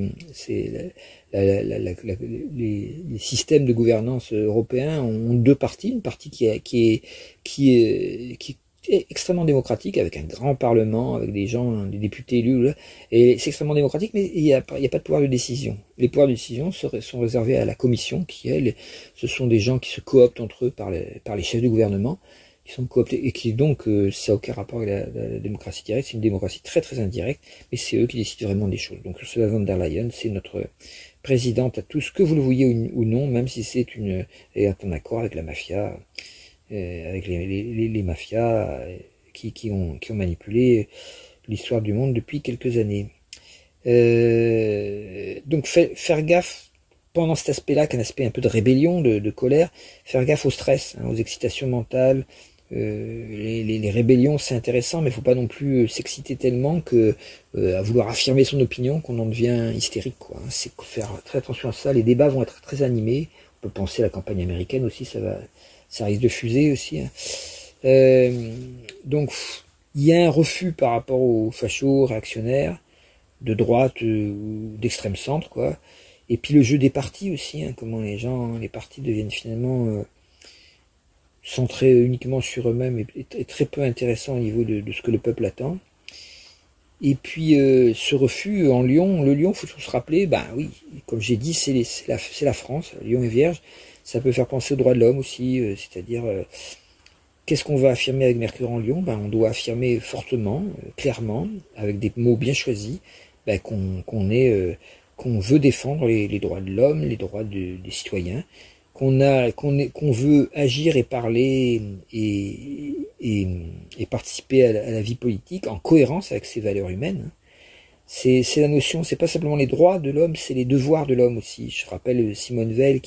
les systèmes de gouvernance européens ont deux parties, une partie qui est extrêmement démocratique, avec un grand parlement, avec des gens, des députés élus, et c'est extrêmement démocratique, mais il y a pas de pouvoir de décision. Les pouvoirs de décision sont réservés à la commission, ce sont des gens qui se cooptent entre eux par les chefs du gouvernement, qui sont cooptés, et qui donc, ça n'a aucun rapport avec la démocratie directe, c'est une démocratie très très indirecte, mais c'est eux qui décident vraiment des choses. Donc Ursula von der Leyen, c'est notre présidente à tous, que vous le voyez ou non, même si c'est est en accord avec la mafia, avec les mafias qui ont manipulé l'histoire du monde depuis quelques années. Donc faire gaffe pendant cet aspect-là, qu'un aspect un peu de rébellion, de colère, faire gaffe au stress, aux excitations mentales. Les rébellions, c'est intéressant, mais il faut pas non plus s'exciter tellement que à vouloir affirmer son opinion qu'on en devient hystérique, quoi. C'est faire très attention à ça. Les débats vont être très animés. On peut penser à la campagne américaine aussi, ça risque de fuser aussi, hein. Donc il y a un refus par rapport aux fachos réactionnaires de droite ou d'extrême centre, quoi. Et puis le jeu des partis aussi, hein, comment les partis deviennent finalement centrés uniquement sur eux-mêmes et très peu intéressants au niveau de ce que le peuple attend. Et puis ce refus en Lyon, le Lyon, faut toujours se rappeler, ben oui, comme j'ai dit, c'est la France, Lyon est vierge, ça peut faire penser aux droits de l'homme aussi, c'est-à-dire qu'est-ce qu'on va affirmer avec Mercure en Lyon? Ben, on doit affirmer fortement, clairement, avec des mots bien choisis, ben, qu'on veut défendre les droits de l'homme, les droits des citoyens, qu'on veut agir et parler et participer à la vie politique en cohérence avec ses valeurs humaines. C'est la notion, c'est pas simplement les droits de l'homme, c'est les devoirs de l'homme aussi. Je rappelle Simone Veil,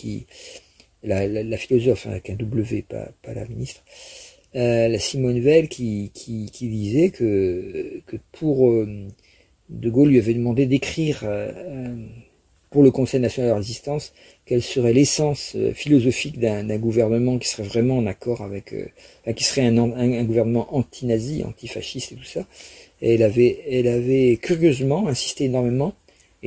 la philosophe, hein, avec un W, pas la ministre, la Simone Veil qui disait que pour De Gaulle lui avait demandé d'écrire pour le Conseil national de la résistance quelle serait l'essence philosophique d'un gouvernement qui serait vraiment en accord avec, qui serait un gouvernement anti-nazi, antifasciste et tout ça. Et elle avait curieusement insisté énormément, et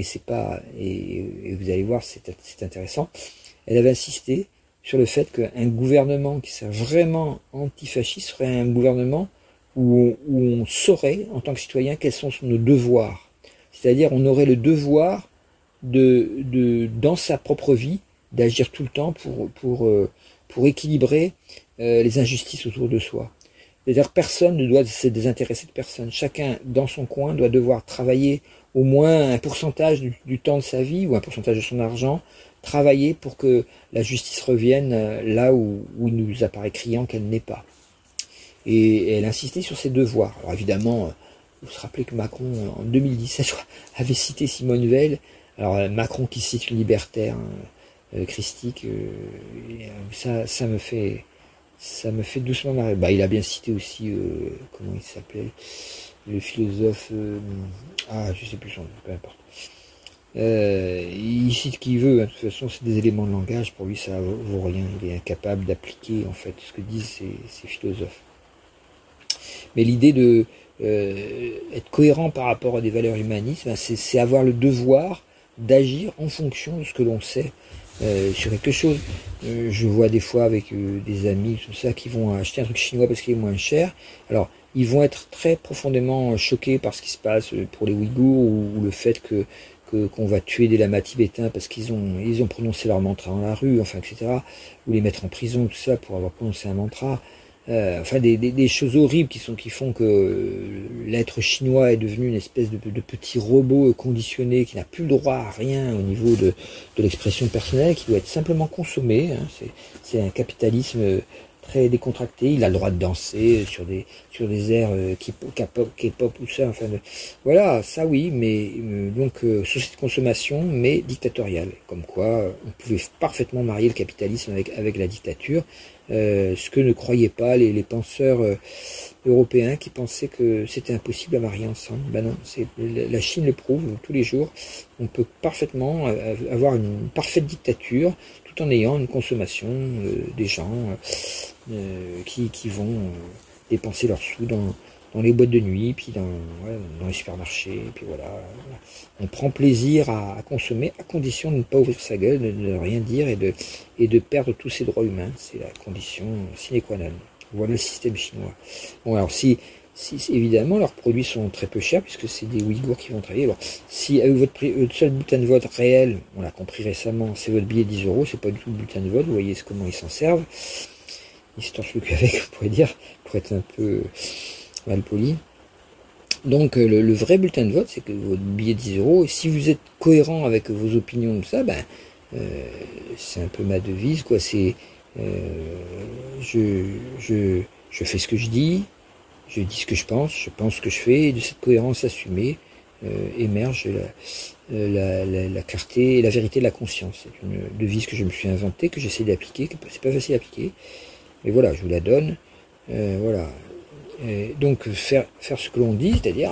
vous allez voir, c'est intéressant. Elle avait insisté sur le fait qu'un gouvernement qui serait vraiment antifasciste serait un gouvernement où on saurait, en tant que citoyen, quels sont nos devoirs. C'est-à-dire, on aurait le devoir dans sa propre vie, d'agir tout le temps pour équilibrer les injustices autour de soi. C'est-à-dire, personne ne doit se désintéresser de personne. Chacun, dans son coin, doit devoir travailler au moins un pourcentage du temps de sa vie, ou un pourcentage de son argent, travailler pour que la justice revienne là où il nous apparaît criant qu'elle n'est pas. Et elle insistait sur ses devoirs. Alors évidemment, vous vous rappelez que Macron, en 2017, avait cité Simone Veil. Alors Macron qui cite une libertaire christique, ça me fait doucement marrer. Bah, il a bien cité aussi, comment il s'appelait, le philosophe, je sais plus son nom, peu importe. Il cite qui veut, hein. De toute façon c'est des éléments de langage, pour lui ça vaut rien, il est incapable d'appliquer en fait ce que disent ces philosophes. Mais l'idée de être cohérent par rapport à des valeurs humanistes, c'est avoir le devoir d'agir en fonction de ce que l'on sait sur quelque chose. Je vois des fois avec des amis tout ça qui vont acheter un truc chinois parce qu'il est moins cher. Alors ils vont être très profondément choqués par ce qui se passe pour les Ouïghours ou le fait qu'on va tuer des lamas tibétains parce qu'ils ont prononcé leur mantra dans la rue, enfin etc. Ou les mettre en prison, tout ça pour avoir prononcé un mantra. Enfin des choses horribles qui font que l'être chinois est devenu une espèce de petit robot conditionné qui n'a plus le droit à rien au niveau de l'expression personnelle, qui doit être simplement consommé, hein. C'est un capitalisme très décontracté, il a le droit de danser sur des airs K-pop ou ça, enfin voilà, ça oui, mais donc société de consommation mais dictatoriale, comme quoi on pouvait parfaitement marier le capitalisme avec la dictature, ce que ne croyaient pas les penseurs européens qui pensaient que c'était impossible à marier ensemble. Ben non, la Chine le prouve tous les jours, on peut parfaitement avoir une parfaite dictature tout en ayant une consommation des gens qui vont dépenser leurs sous dans les boîtes de nuit, puis dans les supermarchés, puis voilà. On prend plaisir à consommer à condition de ne pas ouvrir sa gueule, de ne rien dire et de perdre tous ses droits humains. C'est la condition sine qua non. Voilà le système chinois. Bon, alors si évidemment leurs produits sont très peu chers puisque c'est des Ouïghours qui vont travailler. Alors si avec votre seul bulletin de vote réel, on l'a compris récemment, c'est votre billet 10 €, c'est pas du tout le bulletin de vote. Vous voyez comment ils s'en servent. Ils se torchent le cul avec, on pourrait dire, pour être un peu mal poli. Donc le vrai bulletin de vote, c'est que votre billet 10 €, et si vous êtes cohérent avec vos opinions, tout ça, c'est un peu ma devise, quoi. C'est je fais ce que je dis ce que je pense ce que je fais, et de cette cohérence assumée émerge la clarté et la vérité de la conscience. C'est une devise que je me suis inventée, que j'essaie d'appliquer, que c'est pas facile à appliquer, mais voilà, je vous la donne. Voilà. Donc faire ce que l'on dit, c'est-à-dire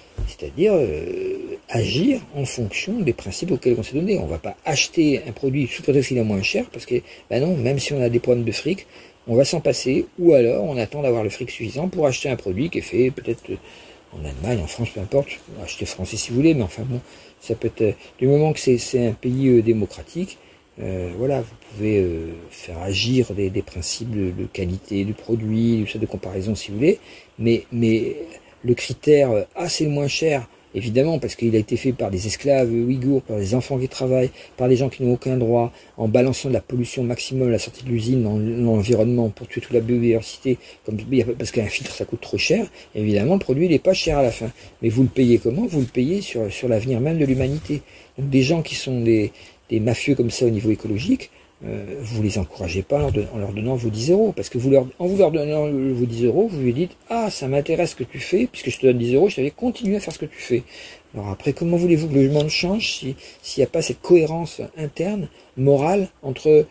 agir en fonction des principes auxquels on s'est donné. On va pas acheter un produit sous prétexte qu'il est moins cher, parce que non, même si on a des problèmes de fric, on va s'en passer, ou alors on attend d'avoir le fric suffisant pour acheter un produit qui est fait peut-être en Allemagne, en France, peu importe, achetez français si vous voulez, mais enfin bon, ça peut être, du moment que c'est un pays démocratique, voilà, vous pouvez faire agir des principes de qualité du produit, de comparaison si vous voulez, mais le critère, c'est le moins cher, évidemment, parce qu'il a été fait par des esclaves ouïghours, par des enfants qui travaillent, par des gens qui n'ont aucun droit, en balançant de la pollution maximum à la sortie de l'usine dans l'environnement pour tuer toute la biodiversité, parce qu'un filtre ça coûte trop cher, évidemment le produit il n'est pas cher à la fin. Mais vous le payez comment? Vous le payez sur l'avenir même de l'humanité. Donc des gens qui sont des mafieux comme ça au niveau écologique, vous les encouragez pas en leur donnant vos 10 euros, parce que en vous leur donnant vos 10 euros, vous lui dites ça m'intéresse ce que tu fais, puisque je te donne 10 euros, je t'avais continué à faire ce que tu fais. Alors après, comment voulez-vous que le monde change s'il n'y a pas cette cohérence interne, morale, entre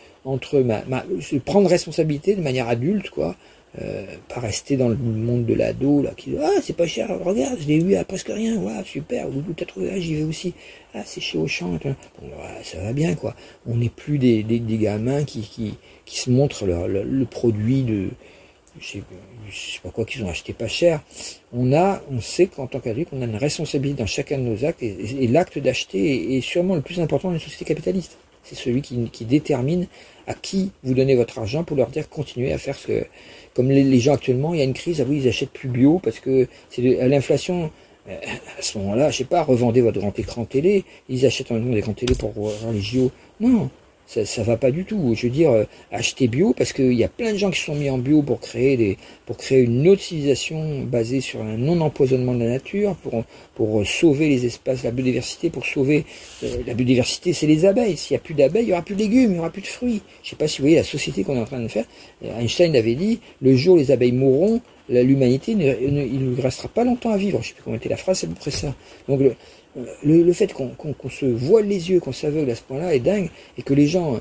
prendre responsabilité de manière adulte, quoi, pas rester dans le monde de l'ado là qui dit c'est pas cher, regarde je l'ai eu à presque rien, super, où t'as trouvé, j'y vais aussi, c'est chez Auchan, bon, ça va bien quoi, on n'est plus des gamins qui se montrent le produit de je sais pas quoi qu'ils ont acheté pas cher. On sait qu'en tant qu'adulte on a une responsabilité dans chacun de nos actes, et l'acte d'acheter est sûrement le plus important dans une société capitaliste. C'est celui qui détermine à qui vous donnez votre argent pour leur dire continuez à faire ce que... Comme les gens actuellement, il y a une crise, oui, ils achètent plus bio parce que c'est à l'inflation. À ce moment-là, je sais pas, revendez votre grand écran télé, ils achètent en même temps des grands télé pour voir les JO. Non, ça va pas du tout. Je veux dire, acheter bio parce qu'il y a plein de gens qui se sont mis en bio pour créer une autre civilisation basée sur un non-empoisonnement de la nature, pour sauver les espaces, la biodiversité, pour sauver la biodiversité, c'est les abeilles. S'il n'y a plus d'abeilles, il n'y aura plus de légumes, il n'y aura plus de fruits. Je sais pas si vous voyez la société qu'on est en train de faire. Einstein avait dit, le jour où les abeilles mourront, l'humanité, il ne restera pas longtemps à vivre. Je sais plus comment était la phrase, c'est à peu près ça. Donc le fait qu'on se voile les yeux, qu'on s'aveugle à ce point-là est dingue, et que les gens,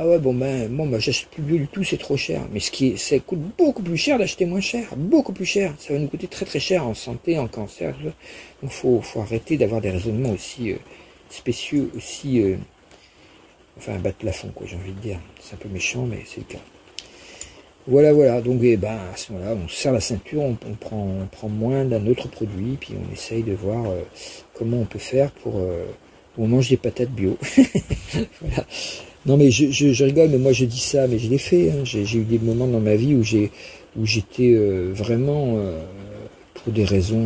j'achète plus bio du tout, c'est trop cher. Mais ça coûte beaucoup plus cher d'acheter moins cher, beaucoup plus cher. Ça va nous coûter très très cher en santé, en cancer, tout ça. Donc faut arrêter d'avoir des raisonnements aussi spécieux, aussi, bas de plafond, quoi, j'ai envie de dire. C'est un peu méchant, mais c'est le cas. Voilà, donc à ce moment-là, on serre la ceinture, on prend moins d'un autre produit, puis on essaye de voir comment on peut faire pour on mange des patates bio. Voilà. Non mais je rigole, mais moi je dis ça, mais je l'ai fait. Hein. J'ai eu des moments dans ma vie où j'étais vraiment pour des raisons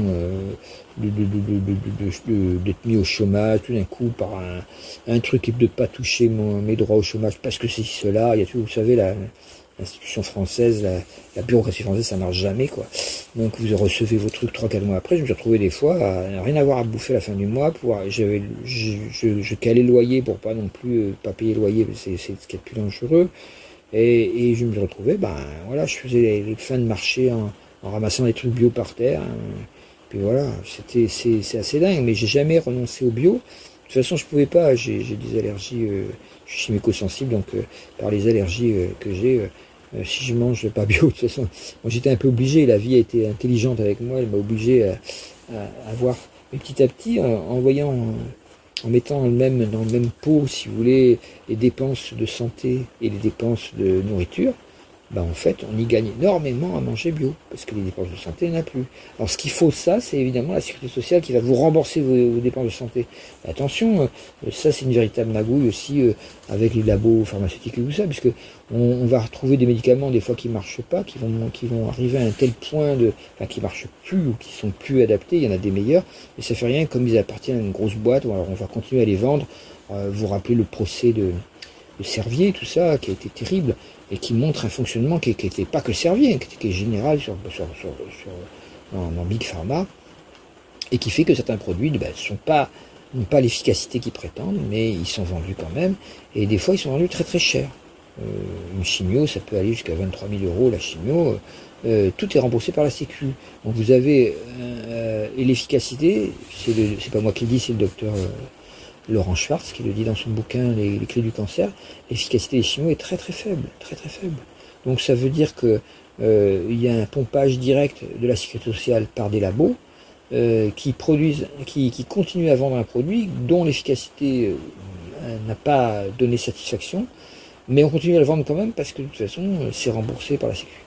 d'être mis au chômage tout d'un coup par un truc et de pas toucher mes droits au chômage parce que c'est cela. Il y a tout, vous savez l'institution française, la bureaucratie française, ça marche jamais, quoi. Donc vous recevez vos trucs 3-4 mois après. Je me suis retrouvé des fois à rien avoir à bouffer à la fin du mois. Je calais le loyer pour pas non plus pas payer le loyer, c'est ce qui est le plus dangereux. Et je me suis retrouvé, je faisais les fins de marché en ramassant des trucs bio par terre. Puis voilà, c'est assez dingue, mais j'ai jamais renoncé au bio. De toute façon, je pouvais pas, j'ai des allergies, je suis chimico-sensible, donc par les allergies que j'ai, si je mange pas bio, de toute façon, moi j'étais un peu obligé, la vie a été intelligente avec moi, elle m'a obligé à voir petit à petit, en mettant dans le même pot, si vous voulez, les dépenses de santé et les dépenses de nourriture, en fait, on y gagne énormément à manger bio, parce que les dépenses de santé, il n'y en a plus. Alors, ce qu'il faut, c'est évidemment la sécurité sociale qui va vous rembourser vos dépenses de santé. Mais attention, ça, c'est une véritable magouille aussi avec les labos pharmaceutiques et tout ça, puisque on va retrouver des médicaments, des fois, qui marchent pas, qui vont arriver à un tel point qui marchent plus ou qui sont plus adaptés. Il y en a des meilleurs, mais ça fait rien, comme ils appartiennent à une grosse boîte, alors on va continuer à les vendre. Vous rappelez le procès de Servier, tout ça, qui a été terrible, et qui montre un fonctionnement qui n'était pas que Servier, qui est général dans Big Pharma, et qui fait que certains produits n'ont pas l'efficacité qu'ils prétendent, mais ils sont vendus quand même, et des fois ils sont vendus très très cher. Une chimio, ça peut aller jusqu'à 23 000 euros la chimio, tout est remboursé par la Sécu. Donc vous avez, et l'efficacité, c'est pas moi qui le dis, c'est le docteur Laurent Schwartz, qui le dit dans son bouquin les clés du cancer, l'efficacité des chimios est très très faible, très très faible. Donc ça veut dire que il y a un pompage direct de la sécurité sociale par des labos qui continuent à vendre un produit dont l'efficacité n'a pas donné satisfaction, mais on continue à le vendre quand même parce que de toute façon c'est remboursé par la sécurité.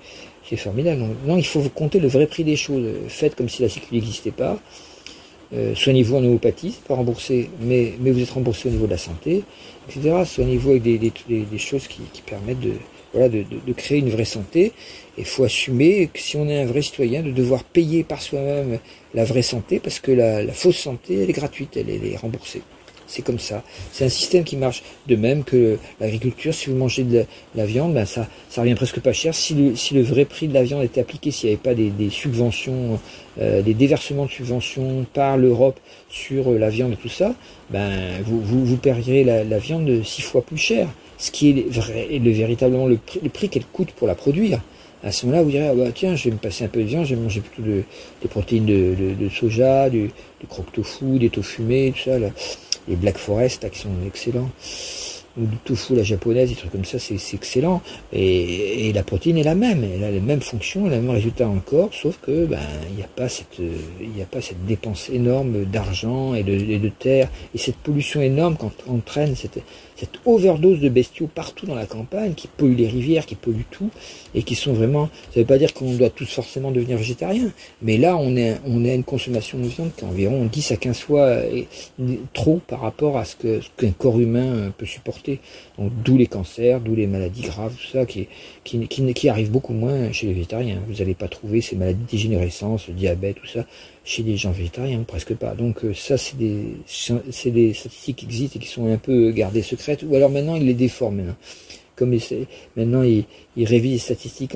C'est formidable. Donc, non, il faut compter le vrai prix des choses. Faites comme si la sécu n'existait pas. Soignez-vous en homéopathie, c'est pas remboursé, mais vous êtes remboursé au niveau de la santé, etc. Soignez-vous avec des choses qui permettent de créer une vraie santé. Il faut assumer que si on est un vrai citoyen, de devoir payer par soi-même la vraie santé, parce que la fausse santé, elle est gratuite, elle est remboursée. C'est comme ça. C'est un système qui marche. De même que l'agriculture, si vous mangez de la viande, ben ça revient presque pas cher. Si le vrai prix de la viande était appliqué, s'il n'y avait pas des subventions, des déversements de subventions par l'Europe sur la viande et tout ça, ben vous paieriez la viande 6 fois plus cher. Ce qui est véritablement le prix qu'elle coûte pour la produire. À ce moment-là, vous direz, ah bah tiens, je vais me passer un peu de viande, je vais manger plutôt des protéines de soja, du croque tofu, des tofu fumés, tout ça, là. Les Black Forest, là, qui sont excellents. Ou du tofu, la japonaise, des trucs comme ça, c'est excellent. Et la protéine est la même, elle a les mêmes fonctions, elle a le même résultat encore, sauf que ben il n'y a pas cette dépense énorme d'argent et de terre, et cette pollution énorme qu'entraîne cette overdose de bestiaux partout dans la campagne, qui polluent les rivières, qui polluent tout, et qui sont vraiment. Ça ne veut pas dire qu'on doit tous forcément devenir végétarien, mais là on a une consommation de viande qui est environ 10 à 15 fois trop par rapport à ce qu'un corps humain peut supporter. Donc d'où les cancers, d'où les maladies graves, tout ça, qui arrivent beaucoup moins chez les végétariens. Vous n'allez pas trouver ces maladies de dégénérescence, le diabète, tout ça, chez les gens végétariens, presque pas. Donc ça, c'est des statistiques qui existent et qui sont un peu gardées secrètes, ou alors maintenant, ils les déforment. Maintenant, ils révisent les statistiques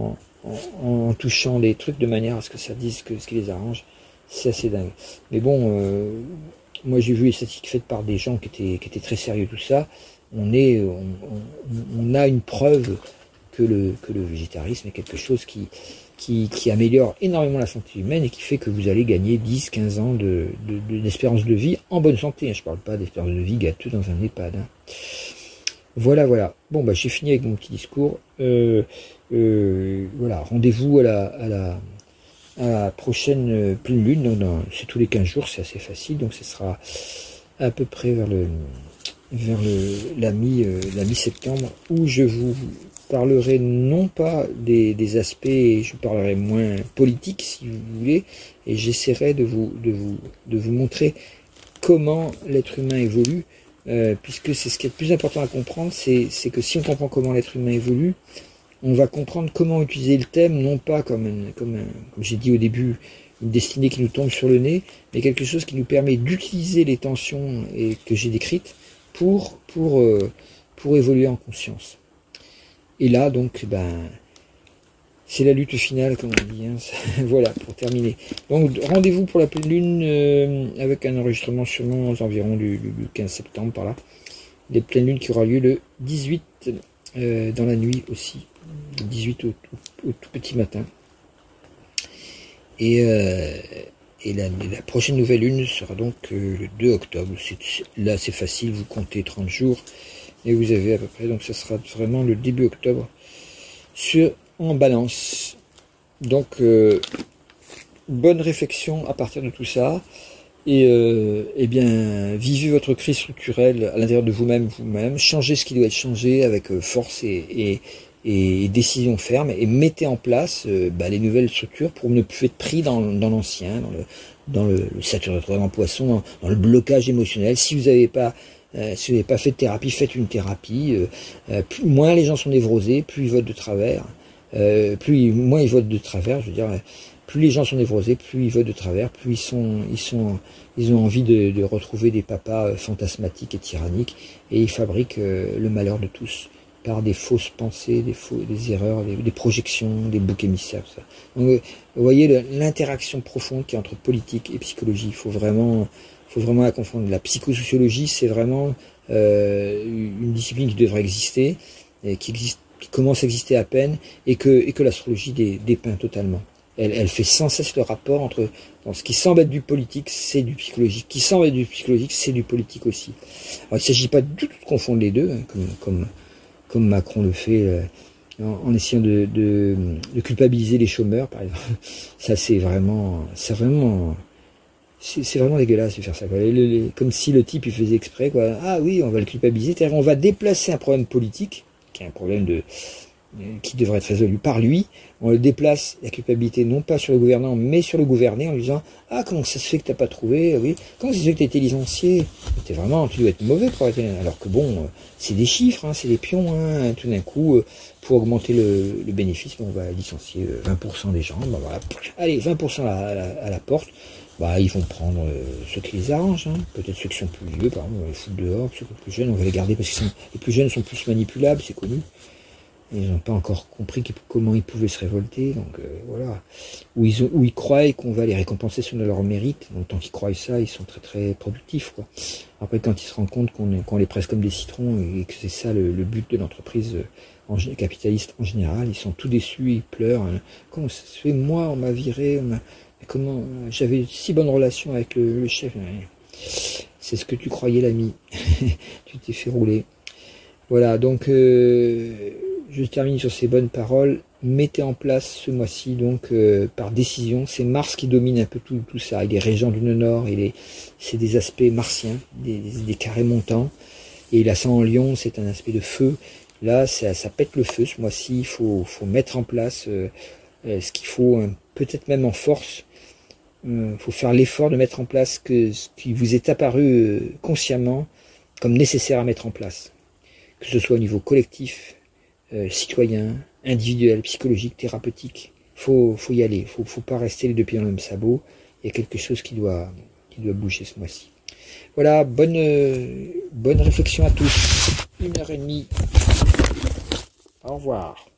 en touchant les trucs de manière à ce que ça dise ce qui les arrange. C'est assez dingue. Mais bon, moi j'ai vu les statistiques faites par des gens qui étaient très sérieux, tout ça. On a une preuve que le végétarisme est quelque chose qui améliore énormément la santé humaine et qui fait que vous allez gagner 10-15 ans d'espérance de vie en bonne santé. Je ne parle pas d'espérance de vie gâteux dans un EHPAD. Voilà. Bon, bah j'ai fini avec mon petit discours. Voilà, rendez-vous à la prochaine pleine lune. Donc c'est tous les 15 jours, c'est assez facile. Donc ce sera à peu près vers la mi-septembre, où je vous parlerai non pas des aspects, je parlerai moins politique si vous voulez, et j'essaierai de vous montrer comment l'être humain évolue, puisque c'est ce qui est le plus important à comprendre, c'est que si on comprend comment l'être humain évolue, on va comprendre comment utiliser le thème, non pas comme j'ai dit au début, une destinée qui nous tombe sur le nez, mais quelque chose qui nous permet d'utiliser les tensions que j'ai décrites pour évoluer en conscience. Et là, donc, c'est la lutte finale, comme on dit. Hein. Voilà, pour terminer. Donc, rendez-vous pour la pleine lune, avec un enregistrement sûrement aux environs du 15 septembre, par là. Les pleines lunes qui aura lieu le 18, dans la nuit aussi. Le 18 au tout petit matin. Et la prochaine nouvelle lune sera donc le 2 octobre. Là, c'est facile, vous comptez 30 jours. Et vous avez à peu près, donc ça sera vraiment le début octobre, en balance. Donc, bonne réflexion à partir de tout ça. Et bien, vivez votre crise structurelle à l'intérieur de vous-même, changez ce qui doit être changé avec force et décision ferme, et mettez en place les nouvelles structures pour ne plus être pris dans l'ancien, dans le Saturne rétrograde en Poisson, dans le blocage émotionnel. Si vous n'avez pas fait de thérapie, faites une thérapie. Moins les gens sont névrosés, plus ils votent de travers. Moins ils votent de travers, je veux dire, plus les gens sont névrosés, plus ils votent de travers, plus ils ont envie de retrouver des papas fantasmatiques et tyranniques, et ils fabriquent le malheur de tous par des fausses pensées, des erreurs, des projections, des boucs émissaires, tout ça. Donc, vous voyez l'interaction profonde qui est entre politique et psychologie. Il faut vraiment la confondre. La psychosociologie, c'est vraiment une discipline qui devrait exister, et qui commence à exister à peine, et que l'astrologie dépeint totalement. Elle fait sans cesse le rapport entre ce qui semble être du politique, c'est du psychologique. Ce qui semble être du psychologique, c'est du politique aussi. Alors, il ne s'agit pas du tout de confondre les deux, hein, comme Macron le fait en essayant de culpabiliser les chômeurs, par exemple. Ça, c'est vraiment dégueulasse de faire ça, quoi. Comme si le type il faisait exprès, quoi. Ah oui, on va le culpabiliser, c'est-à-dire on va déplacer un problème politique, qui est un problème qui devrait être résolu par lui. On le déplace, la culpabilité, non pas sur le gouvernant, mais sur le gouverné, en lui disant « Ah, comment ça se fait que t'as pas trouvé? Oui, comment ça se fait que t'as été licencié? Tu dois être mauvais pour être... » Alors que bon, c'est des chiffres, hein, c'est des pions. Hein. Tout d'un coup, pour augmenter le bénéfice, on va licencier 20% des gens. Ben voilà. Allez, 20% à la porte. Bah, ils vont prendre ceux qui les arrangent, hein. Peut-être ceux qui sont plus vieux, par exemple, on va les foutre dehors, ceux qui sont plus jeunes, on va les garder parce que les plus jeunes sont plus manipulables, c'est connu. Ils n'ont pas encore compris comment ils pouvaient se révolter, donc voilà. Ou ils croient qu'on va les récompenser selon leur mérite, donc tant qu'ils croient ça, ils sont très très productifs, quoi. Après, quand ils se rendent compte qu'on les presse comme des citrons et que c'est ça le but de l'entreprise capitaliste en général, ils sont tout déçus, ils pleurent. Hein. Comment ça se fait? Moi, on m'a viré, comment j'avais si bonne relation avec le chef. C'est ce que tu croyais, l'ami. Tu t'es fait rouler. Voilà, donc je termine sur ces bonnes paroles. Mettez en place ce mois-ci, donc par décision, c'est Mars qui domine un peu tout ça. Il est régent du Nord, c'est des aspects martiens, des carrés montants. Et l'ascendant en Lion, c'est un aspect de feu. Là, ça pète le feu ce mois-ci. Il faut mettre en place ce qu'il faut, peut-être même en force. Faut faire l'effort de mettre en place ce qui vous est apparu consciemment comme nécessaire à mettre en place. Que ce soit au niveau collectif, citoyen, individuel, psychologique, thérapeutique. Faut y aller. Faut pas rester les deux pieds dans le même sabot. Il y a quelque chose qui doit bouger ce mois-ci. Voilà, bonne réflexion à tous. 1h30. Au revoir.